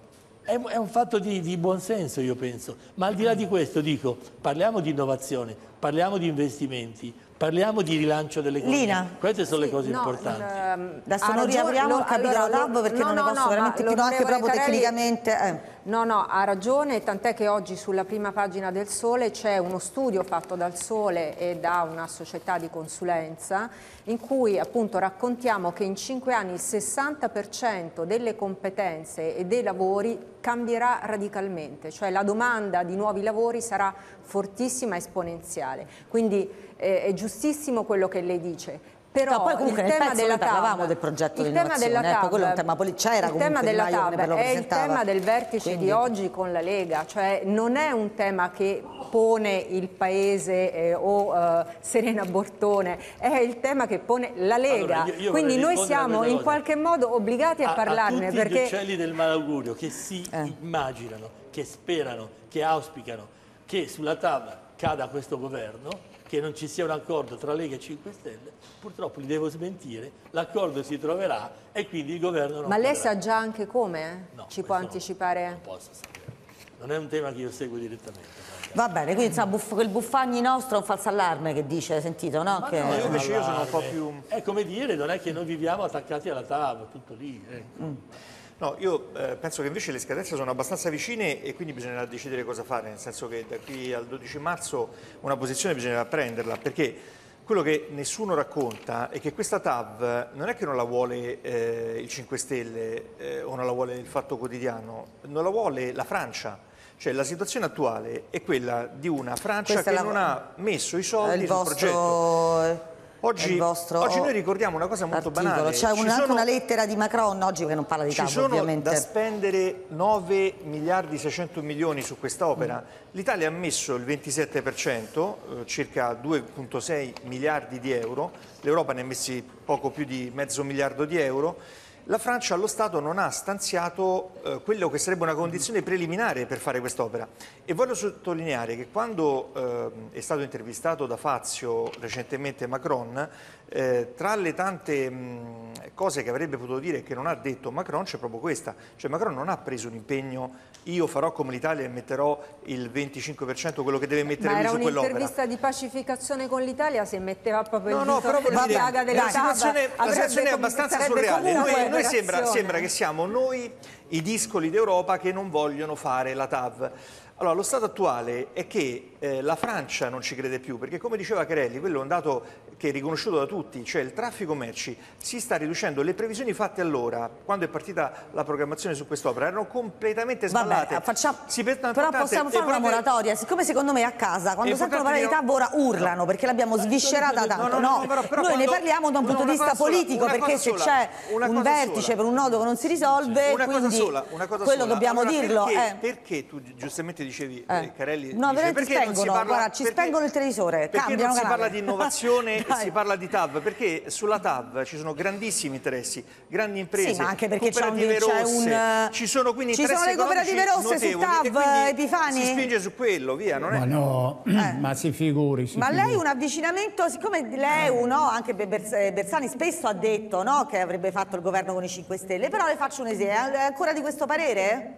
S2: È, è un fatto di, di buonsenso, io penso. Ma al di là di questo, dico, parliamo di innovazione, parliamo di investimenti, parliamo di rilancio dell'economia.
S1: Lina.
S2: Queste sono
S4: sì,
S2: le cose
S4: no,
S2: importanti.
S1: Adesso non riapriamo il capitolo
S4: allora,
S1: Lab perché
S4: no,
S1: non ne
S4: no,
S1: posso
S4: no,
S1: veramente più, anche proprio
S4: Carelli,
S1: tecnicamente. Eh.
S4: No, no, ha ragione, tant'è che oggi sulla prima pagina del Sole c'è uno studio fatto dal Sole e da una società di consulenza in cui appunto raccontiamo che in cinque anni il sessanta per cento delle competenze e dei lavori cambierà radicalmente, cioè la domanda di nuovi lavori sarà fortissima e esponenziale. Quindi eh, è giustissimo quello che lei dice. Però
S1: no, poi comunque
S4: il
S1: nel
S4: tema
S1: pezzo
S4: della
S1: noi parlavamo
S4: TAV,
S1: del progetto di
S4: il tema della
S1: innovazione,
S4: TAV,
S1: ecco, quello è un tema politico, c'era
S4: il
S1: comunque
S4: tema
S1: Di
S4: della
S1: Maio che ne
S4: TAV è il
S1: presentava.
S4: tema del vertice
S1: Quindi...
S4: di oggi con la Lega, cioè non è un tema che pone il Paese eh, o eh, Serena Bortone, è il tema che pone la Lega,
S2: allora, io, io
S4: quindi noi siamo in qualche modo obbligati a, a parlarne.
S2: A tutti
S4: perché...
S2: gli uccelli del malaugurio che si eh. immaginano, che sperano, che auspicano che sulla TAV cada questo governo, che non ci sia un accordo tra Lega e cinque Stelle, purtroppo li devo smentire, l'accordo si troverà e quindi il governo non
S4: Ma lei
S2: cadrà.
S4: sa già anche come?
S2: No,
S4: ci può anticipare?
S2: Non posso sapere. Non è un tema che io seguo direttamente.
S1: Va bene, quindi insomma, buff, quel Buffagni nostro è un falso allarme che dice, sentito, no?
S2: Ma
S1: che...
S2: no,
S1: io
S2: invece io sono un po'
S5: più...
S2: È come dire, non è che noi viviamo attaccati alla TAV, tutto lì. Ecco.
S5: Mm. No, io eh, penso che invece le scadenze sono abbastanza vicine e quindi bisognerà decidere cosa fare, nel senso che da qui al dodici marzo una posizione bisognerà prenderla, perché quello che nessuno racconta è che questa TAV non è che non la vuole eh, il cinque Stelle eh, o non la vuole il Fatto Quotidiano, non la vuole la Francia. Cioè la situazione attuale è quella di una Francia
S1: Questa
S5: che
S1: la...
S5: non ha messo i soldi
S1: il
S5: sul
S1: vostro...
S5: progetto. Oggi,
S1: vostro
S5: oggi noi ricordiamo una cosa molto
S1: articolo.
S5: banale.
S1: C'è un, anche
S5: sono,
S1: una lettera di Macron oggi che non parla di TAV,
S5: ci sono
S1: ovviamente.
S5: da spendere nove miliardi seicento milioni su questa opera. Mm. L'Italia ha messo il ventisette per cento, eh, circa due virgola sei miliardi di euro. L'Europa ne ha messi poco più di mezzo miliardo di euro. La Francia allo Stato non ha stanziato eh, quello che sarebbe una condizione preliminare per fare quest'opera. E voglio sottolineare che quando eh, è stato intervistato da Fazio recentemente Macron, eh, tra le tante mh, cose che avrebbe potuto dire e che non ha detto Macron c'è proprio questa. Cioè Macron non ha preso un impegno, io farò come l'Italia e metterò il venticinque per cento quello che deve mettere lui su quell'opera.
S4: Ma era un'intervista di pacificazione con l'Italia, se metteva proprio il
S5: no, no,
S4: dito
S5: nella
S4: piaga della
S5: la situazione,
S4: TAV,
S5: la situazione è abbastanza surreale. Noi, noi sembra, sembra che siamo noi i discoli d'Europa che non vogliono fare la TAV. Allora, lo stato attuale è che eh, la Francia non ci crede più, perché come diceva Carelli, quello è un dato che è riconosciuto da tutti, cioè il traffico merci si sta riducendo. Le previsioni fatte allora, quando è partita la programmazione su quest'opera, erano completamente sballate.
S1: Vabbè, facciamo...
S5: si per...
S1: Però possiamo fare una moratoria, siccome secondo me a casa, quando sentono parlare di TAV ora urlano, no, perché l'abbiamo sviscerata tanto. No, no, no, no però, però noi quando... ne parliamo da un punto di vista politico, sola, perché se c'è un vertice sola. per un nodo che non si risolve,
S5: una
S1: quindi
S5: cosa sola, una cosa
S1: quello
S5: sola.
S1: dobbiamo
S5: allora,
S1: dirlo.
S5: Perché,
S1: eh.
S5: perché tu giustamente dicevi,
S1: eh.
S5: Carelli,
S1: no,
S5: dice,
S1: perché
S5: spengono,
S1: non si parla, guarda, ci
S5: perché,
S1: spengono il televisore,
S5: perché non si
S1: canale.
S5: parla di innovazione e si parla di TAV? Perché sulla TAV ci sono grandissimi interessi, grandi imprese,
S1: sì, ma anche perché
S5: cooperative
S1: c'è un,
S5: rosse,
S1: c'è un,
S5: ci sono quindi
S1: ci
S5: interessi
S1: sono le cooperative rosse su TAV, Epifani?
S5: Si spinge su quello, via, non è?
S6: Ma no, eh. ma si figuri. Si
S1: ma
S6: figuri.
S1: lei un avvicinamento, siccome l'E U, no, anche Bersani spesso ha detto, no, che avrebbe fatto il governo con i cinque Stelle, però le faccio un esempio, è ancora di questo parere?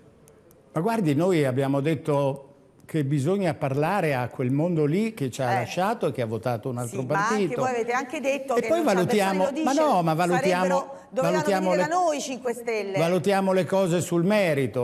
S6: Ma guardi, noi abbiamo detto che bisogna parlare a quel mondo lì che ci ha eh. lasciato e che ha votato un altro
S1: sì,
S6: partito.
S1: Ma anche voi avete anche detto
S6: e
S1: che
S6: poi valutiamo,
S1: dice,
S6: ma no, ma valutiamo,
S1: dovevano
S6: valutiamo
S1: venire
S6: le,
S1: da noi cinque Stelle.
S6: Valutiamo le cose sul merito. Mm.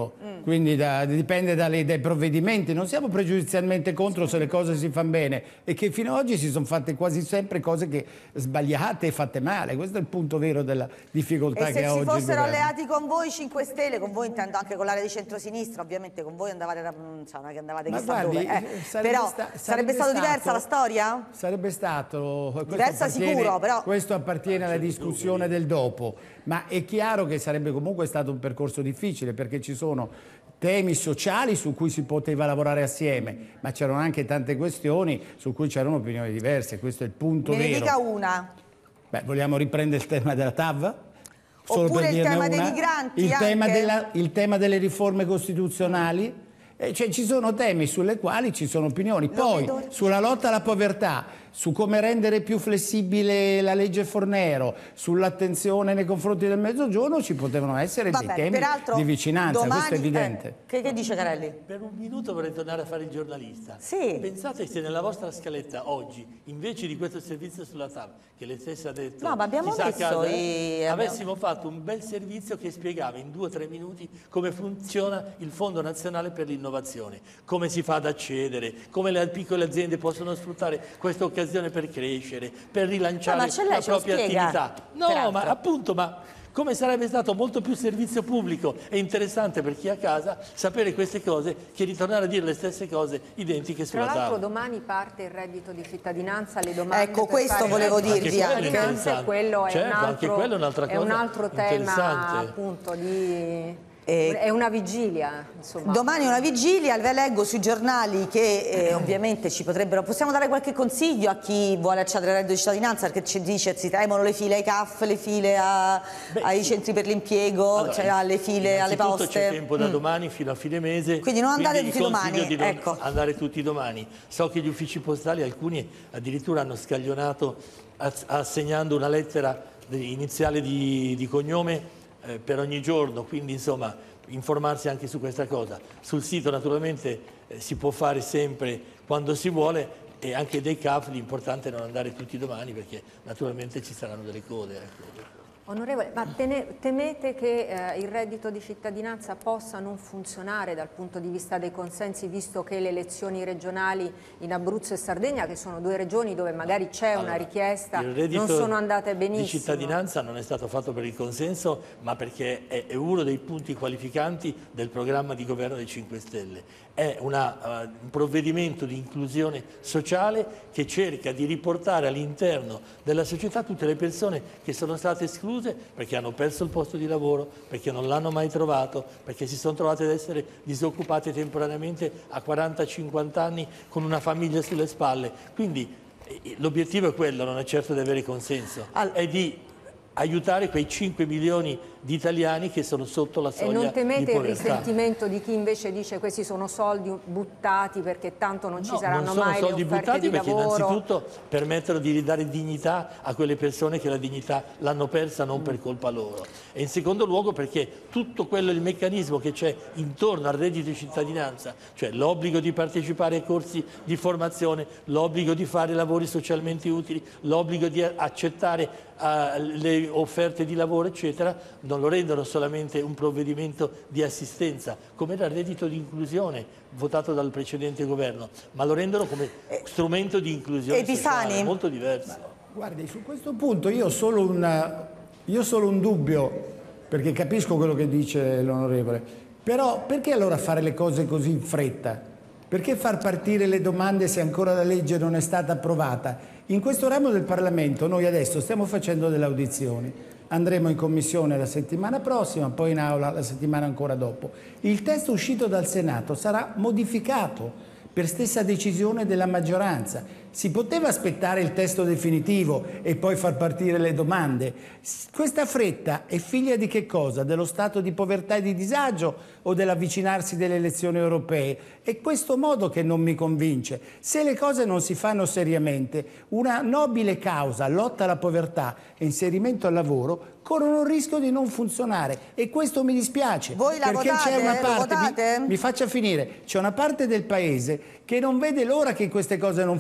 S6: quindi da, dipende dalle, dai provvedimenti. Non siamo pregiudizialmente contro se le cose si fanno bene, e che fino ad oggi si sono fatte quasi sempre cose che sbagliate e fatte male. Questo è il punto vero della difficoltà
S1: e
S6: che ha oggi il
S1: se si fossero
S6: governo.
S1: alleati con voi cinque Stelle, con voi intendo anche con l'area di centrosinistra, ovviamente con voi andavate, non so, non è che andavate
S6: Ma
S1: chissà
S6: guardi,
S1: dove, eh.
S6: sarebbe
S1: però
S6: sta-
S1: sarebbe,
S6: sarebbe
S1: stato
S6: stato-
S1: diversa la storia?
S6: Sarebbe stato... questo
S1: Diversa
S6: appartiene-
S1: sicuro, però...
S6: Questo appartiene alla discussione del dopo, ma è chiaro che sarebbe comunque stato un percorso difficile, perché ci sono temi sociali su cui si poteva lavorare assieme, ma c'erano anche tante questioni su cui c'erano opinioni diverse. Questo è il punto
S1: Me ne
S6: vero.
S1: dica una.
S6: Beh, vogliamo riprendere il tema della T A V? Solo
S1: Oppure
S6: per
S1: il
S6: dirne
S1: tema dei
S6: una?
S1: migranti
S6: il tema,
S1: anche?
S6: della, il tema delle riforme costituzionali? Eh, cioè, ci sono temi sulle quali ci sono opinioni. Poi sulla lotta alla povertà, su come rendere più flessibile la legge Fornero, sull'attenzione nei confronti del Mezzogiorno ci potevano essere
S1: Vabbè,
S6: dei temi
S1: peraltro,
S6: di vicinanza,
S1: domani,
S6: questo è evidente.
S1: eh, che, che dice Carelli?
S2: Per un minuto vorrei tornare a fare il giornalista.
S1: Sì.
S2: Pensate se nella vostra scaletta oggi, invece di questo servizio sulla T A V, che lei stessa ha detto,
S1: No, ma abbiamo
S2: chissà a
S1: messo
S2: casa,
S1: i-
S2: avessimo fatto un bel servizio che spiegava in due o tre minuti come funziona il Fondo Nazionale per l'Innovazione, come si fa ad accedere, come le piccole aziende possono sfruttare questa occasione per crescere, per rilanciare
S1: No, ma c'è lei,
S2: la
S1: ce lo
S2: propria
S1: spiega,
S2: attività. No,
S1: peraltro.
S2: ma appunto, ma come sarebbe stato molto più servizio pubblico e interessante per chi è a casa sapere queste cose che ritornare a dire le stesse cose identiche
S4: Tra
S2: sulla
S4: l'altro
S2: tavola.
S4: domani parte il reddito di cittadinanza, le domande
S1: Ecco,
S4: per
S1: questo
S4: fare il
S1: volevo
S4: reddito di
S1: dirvi anche.
S4: cittadinanza, e quello è
S2: Certo,
S4: un
S2: anche
S4: altro,
S2: quello è un'altra
S4: è un
S2: cosa
S4: altro tema
S2: interessante.
S4: appunto di...
S1: Eh,
S4: è una vigilia, insomma.
S1: Domani è una vigilia, ve leggo sui giornali che eh, ovviamente ci potrebbero... Possiamo dare qualche consiglio a chi vuole accedere al reddito di cittadinanza, perché ci dice si temono le file ai C A F, le file a-
S2: Beh,
S1: ai
S2: sì.
S1: centri per l'impiego,
S2: Allora,
S1: cioè alle file alle
S2: innanzitutto
S1: poste.
S2: c'è tempo da
S1: Mm.
S2: domani fino a fine mese,
S1: Quindi non andate
S2: quindi
S1: tutti
S2: vi consiglio
S1: domani,
S2: di non
S1: ecco.
S2: andare tutti domani. So che gli uffici postali, alcuni addirittura hanno scaglionato ass- assegnando una lettera di- iniziale di, di cognome eh, per ogni giorno, quindi insomma informarsi anche su questa cosa. Sul sito naturalmente eh, si può fare sempre quando si vuole, e anche dei C A F l'importante è non andare tutti domani, perché naturalmente ci saranno delle code. Ecco.
S4: Onorevole, ma tene- temete che eh, il reddito di cittadinanza possa non funzionare dal punto di vista dei consensi, visto che le elezioni regionali in Abruzzo e Sardegna, che sono due regioni dove magari c'è una
S2: Allora,
S4: richiesta,
S2: il reddito
S4: non sono andate benissimo?
S2: di cittadinanza non è stato fatto per il consenso, ma perché è, è uno dei punti qualificanti del programma di governo dei cinque Stelle. È una, uh, un provvedimento di inclusione sociale che cerca di riportare all'interno della società tutte le persone che sono state escluse perché hanno perso il posto di lavoro, perché non l'hanno mai trovato, perché si sono trovate ad essere disoccupate temporaneamente a quaranta cinquanta anni con una famiglia sulle spalle. Quindi eh, l'obiettivo è quello, non è certo di avere consenso, è di aiutare quei cinque milioni di italiani che sono sotto la soglia
S4: E non
S2: di
S4: temete il
S2: povertà.
S4: risentimento di chi invece dice questi sono soldi buttati perché tanto non ci
S2: No,
S4: saranno
S2: non sono
S4: mai le
S2: soldi
S4: offerte
S2: buttati
S4: di
S2: perché
S4: lavoro?
S2: innanzitutto permettono di ridare dignità a quelle persone che la dignità l'hanno persa non per colpa loro, e in secondo luogo perché tutto quello, il meccanismo che c'è intorno al reddito di cittadinanza, cioè l'obbligo di partecipare ai corsi di formazione, l'obbligo di fare lavori socialmente utili, l'obbligo di accettare Uh, le offerte di lavoro eccetera, non lo rendono solamente un provvedimento di assistenza come era il reddito di inclusione votato dal precedente governo, ma lo rendono come strumento di inclusione
S1: Epifani.
S2: sociale, molto diverso.
S6: Guardi, su questo punto io ho solo un, io ho solo un dubbio, perché capisco quello che dice l'onorevole, però perché allora fare le cose così in fretta? Perché far partire le domande se ancora la legge non è stata approvata? In questo ramo del Parlamento noi adesso stiamo facendo delle audizioni, andremo in commissione la settimana prossima, poi in aula la settimana ancora dopo. Il testo uscito dal Senato sarà modificato per stessa decisione della maggioranza. Si poteva aspettare il testo definitivo e poi far partire le domande. Questa fretta è figlia di che cosa? Dello stato di povertà e di disagio o dell'avvicinarsi delle elezioni europee? È questo modo che non mi convince. Se le cose non si fanno seriamente, una nobile causa, lotta alla povertà e inserimento al lavoro, corrono il rischio di non funzionare, e questo mi dispiace.
S1: Voi la
S6: perché
S1: votate?
S6: c'è una
S1: Lo
S6: parte,
S1: votate?
S6: mi, mi faccia finire, c'è una parte del paese che non vede l'ora che queste cose non funzionino.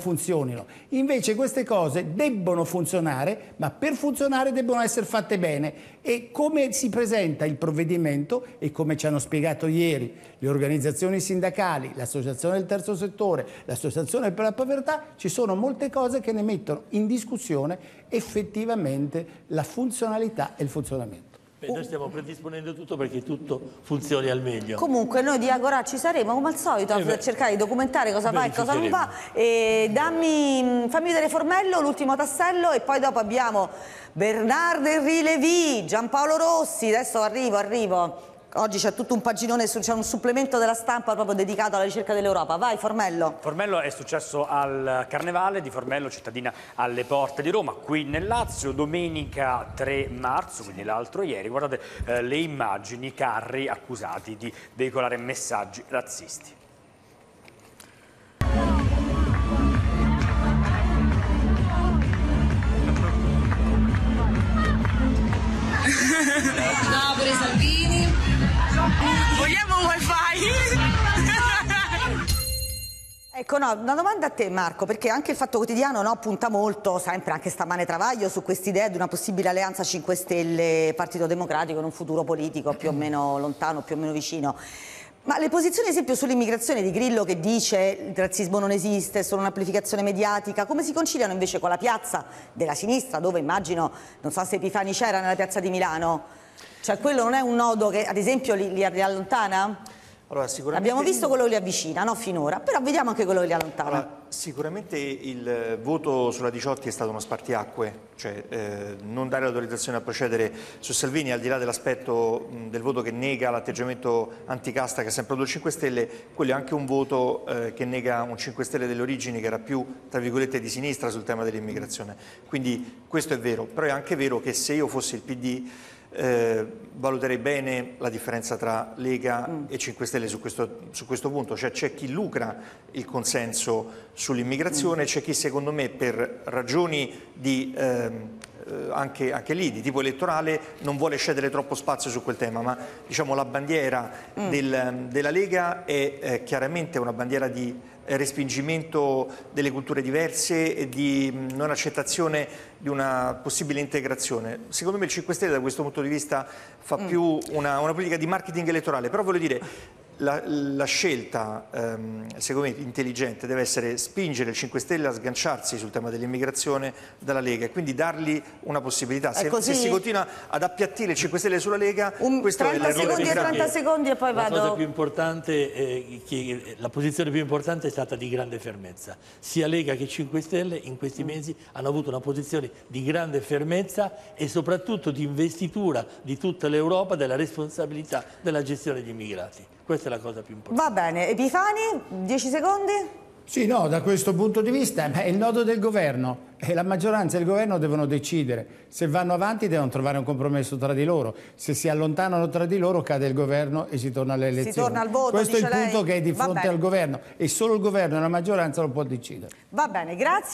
S6: funzionino. Invece queste cose debbono funzionare, ma per funzionare debbono essere fatte bene. E come si presenta il provvedimento e come ci hanno spiegato ieri le organizzazioni sindacali, l'associazione del terzo settore, l'associazione per la povertà, ci sono molte cose che ne mettono in discussione effettivamente la funzionalità e il funzionamento.
S2: Beh, noi stiamo predisponendo tutto perché tutto funzioni al meglio.
S1: Comunque noi di Agorà ci saremo come al solito
S2: eh
S1: a cercare di documentare cosa va e cosa non va. E dammi, fammi vedere Formello, l'ultimo tassello, e poi dopo abbiamo Bernard Henri Lévy, Giampaolo Rossi. Adesso arrivo, arrivo. Oggi c'è tutto un paginone, c'è un supplemento della Stampa proprio dedicato alla ricerca dell'Europa. Vai Formello.
S11: Formello è successo al Carnevale di Formello, cittadina alle porte di Roma, qui nel Lazio, domenica tre marzo, quindi l'altro ieri. Guardate eh, le immagini, carri accusati di veicolare messaggi razzisti.
S18: No, pure Salvini. Vogliamo un wifi?
S1: Ecco, no, una domanda a te Marco, perché anche il Fatto Quotidiano, no, punta molto, sempre anche stamane Travaglio, su quest'idea di una possibile alleanza cinque Stelle Partito Democratico in un futuro politico più o meno lontano, più o meno vicino. Ma le posizioni, ad esempio, sull'immigrazione di Grillo, che dice il razzismo non esiste, è solo un'amplificazione mediatica, come si conciliano invece con la piazza della sinistra, dove immagino, non so se Epifani c'era nella piazza di Milano? Cioè quello non è un nodo che, ad esempio, li, li allontana?
S5: Allora, sicuramente...
S1: Abbiamo visto quello che li avvicina, no, finora, però vediamo anche quello che li allontana.
S5: Allora, sicuramente il voto sulla Diciotti è stato uno spartiacque, cioè eh, non dare l'autorizzazione a procedere su Salvini, al di là dell'aspetto del voto che nega l'atteggiamento anticasta che ha sempre avuto il cinque Stelle, quello è anche un voto eh, che nega un cinque Stelle delle origini che era più, tra virgolette, di sinistra sul tema dell'immigrazione. Quindi questo è vero, però è anche vero che se io fossi il P D Eh, valuterei bene la differenza tra Lega mm. e cinque Stelle su questo, su questo punto, cioè c'è chi lucra il consenso sull'immigrazione, mm. c'è chi secondo me per ragioni di, ehm, anche, anche lì di tipo elettorale non vuole cedere troppo spazio su quel tema, ma diciamo la bandiera mm. del, della Lega è eh, chiaramente una bandiera di respingimento delle culture diverse e di non accettazione di una possibile integrazione. Secondo me il cinque Stelle da questo punto di vista fa mm. più una, una politica di marketing elettorale, però voglio dire la, la scelta ehm, secondo me intelligente deve essere spingere il cinque Stelle a sganciarsi sul tema dell'immigrazione dalla Lega e quindi dargli una possibilità. Se, se si continua ad appiattire il cinque Stelle sulla Lega,
S1: un
S5: questo
S1: trenta
S5: è
S1: secondi e trenta secondi e poi
S2: la
S1: vado.
S2: Cosa più importante è che la posizione più importante è stata di grande fermezza. Sia Lega che cinque Stelle in questi mesi hanno avuto una posizione di grande fermezza e soprattutto di investitura di tutta l'Europa della responsabilità della gestione degli immigrati. Questa è la cosa più importante.
S1: Va bene, Epifani, dieci secondi?
S6: Sì, no, da questo punto di vista è il nodo del governo e la maggioranza e il governo devono decidere. Se vanno avanti devono trovare un compromesso tra di loro, se si allontanano tra di loro cade il governo e si torna alle elezioni.
S1: Si torna al voto,
S6: questo è il
S1: dice
S6: punto
S1: lei?
S6: che è di
S1: Va
S6: fronte
S1: bene.
S6: al governo e solo il governo e la maggioranza lo può decidere.
S1: Va bene, grazie.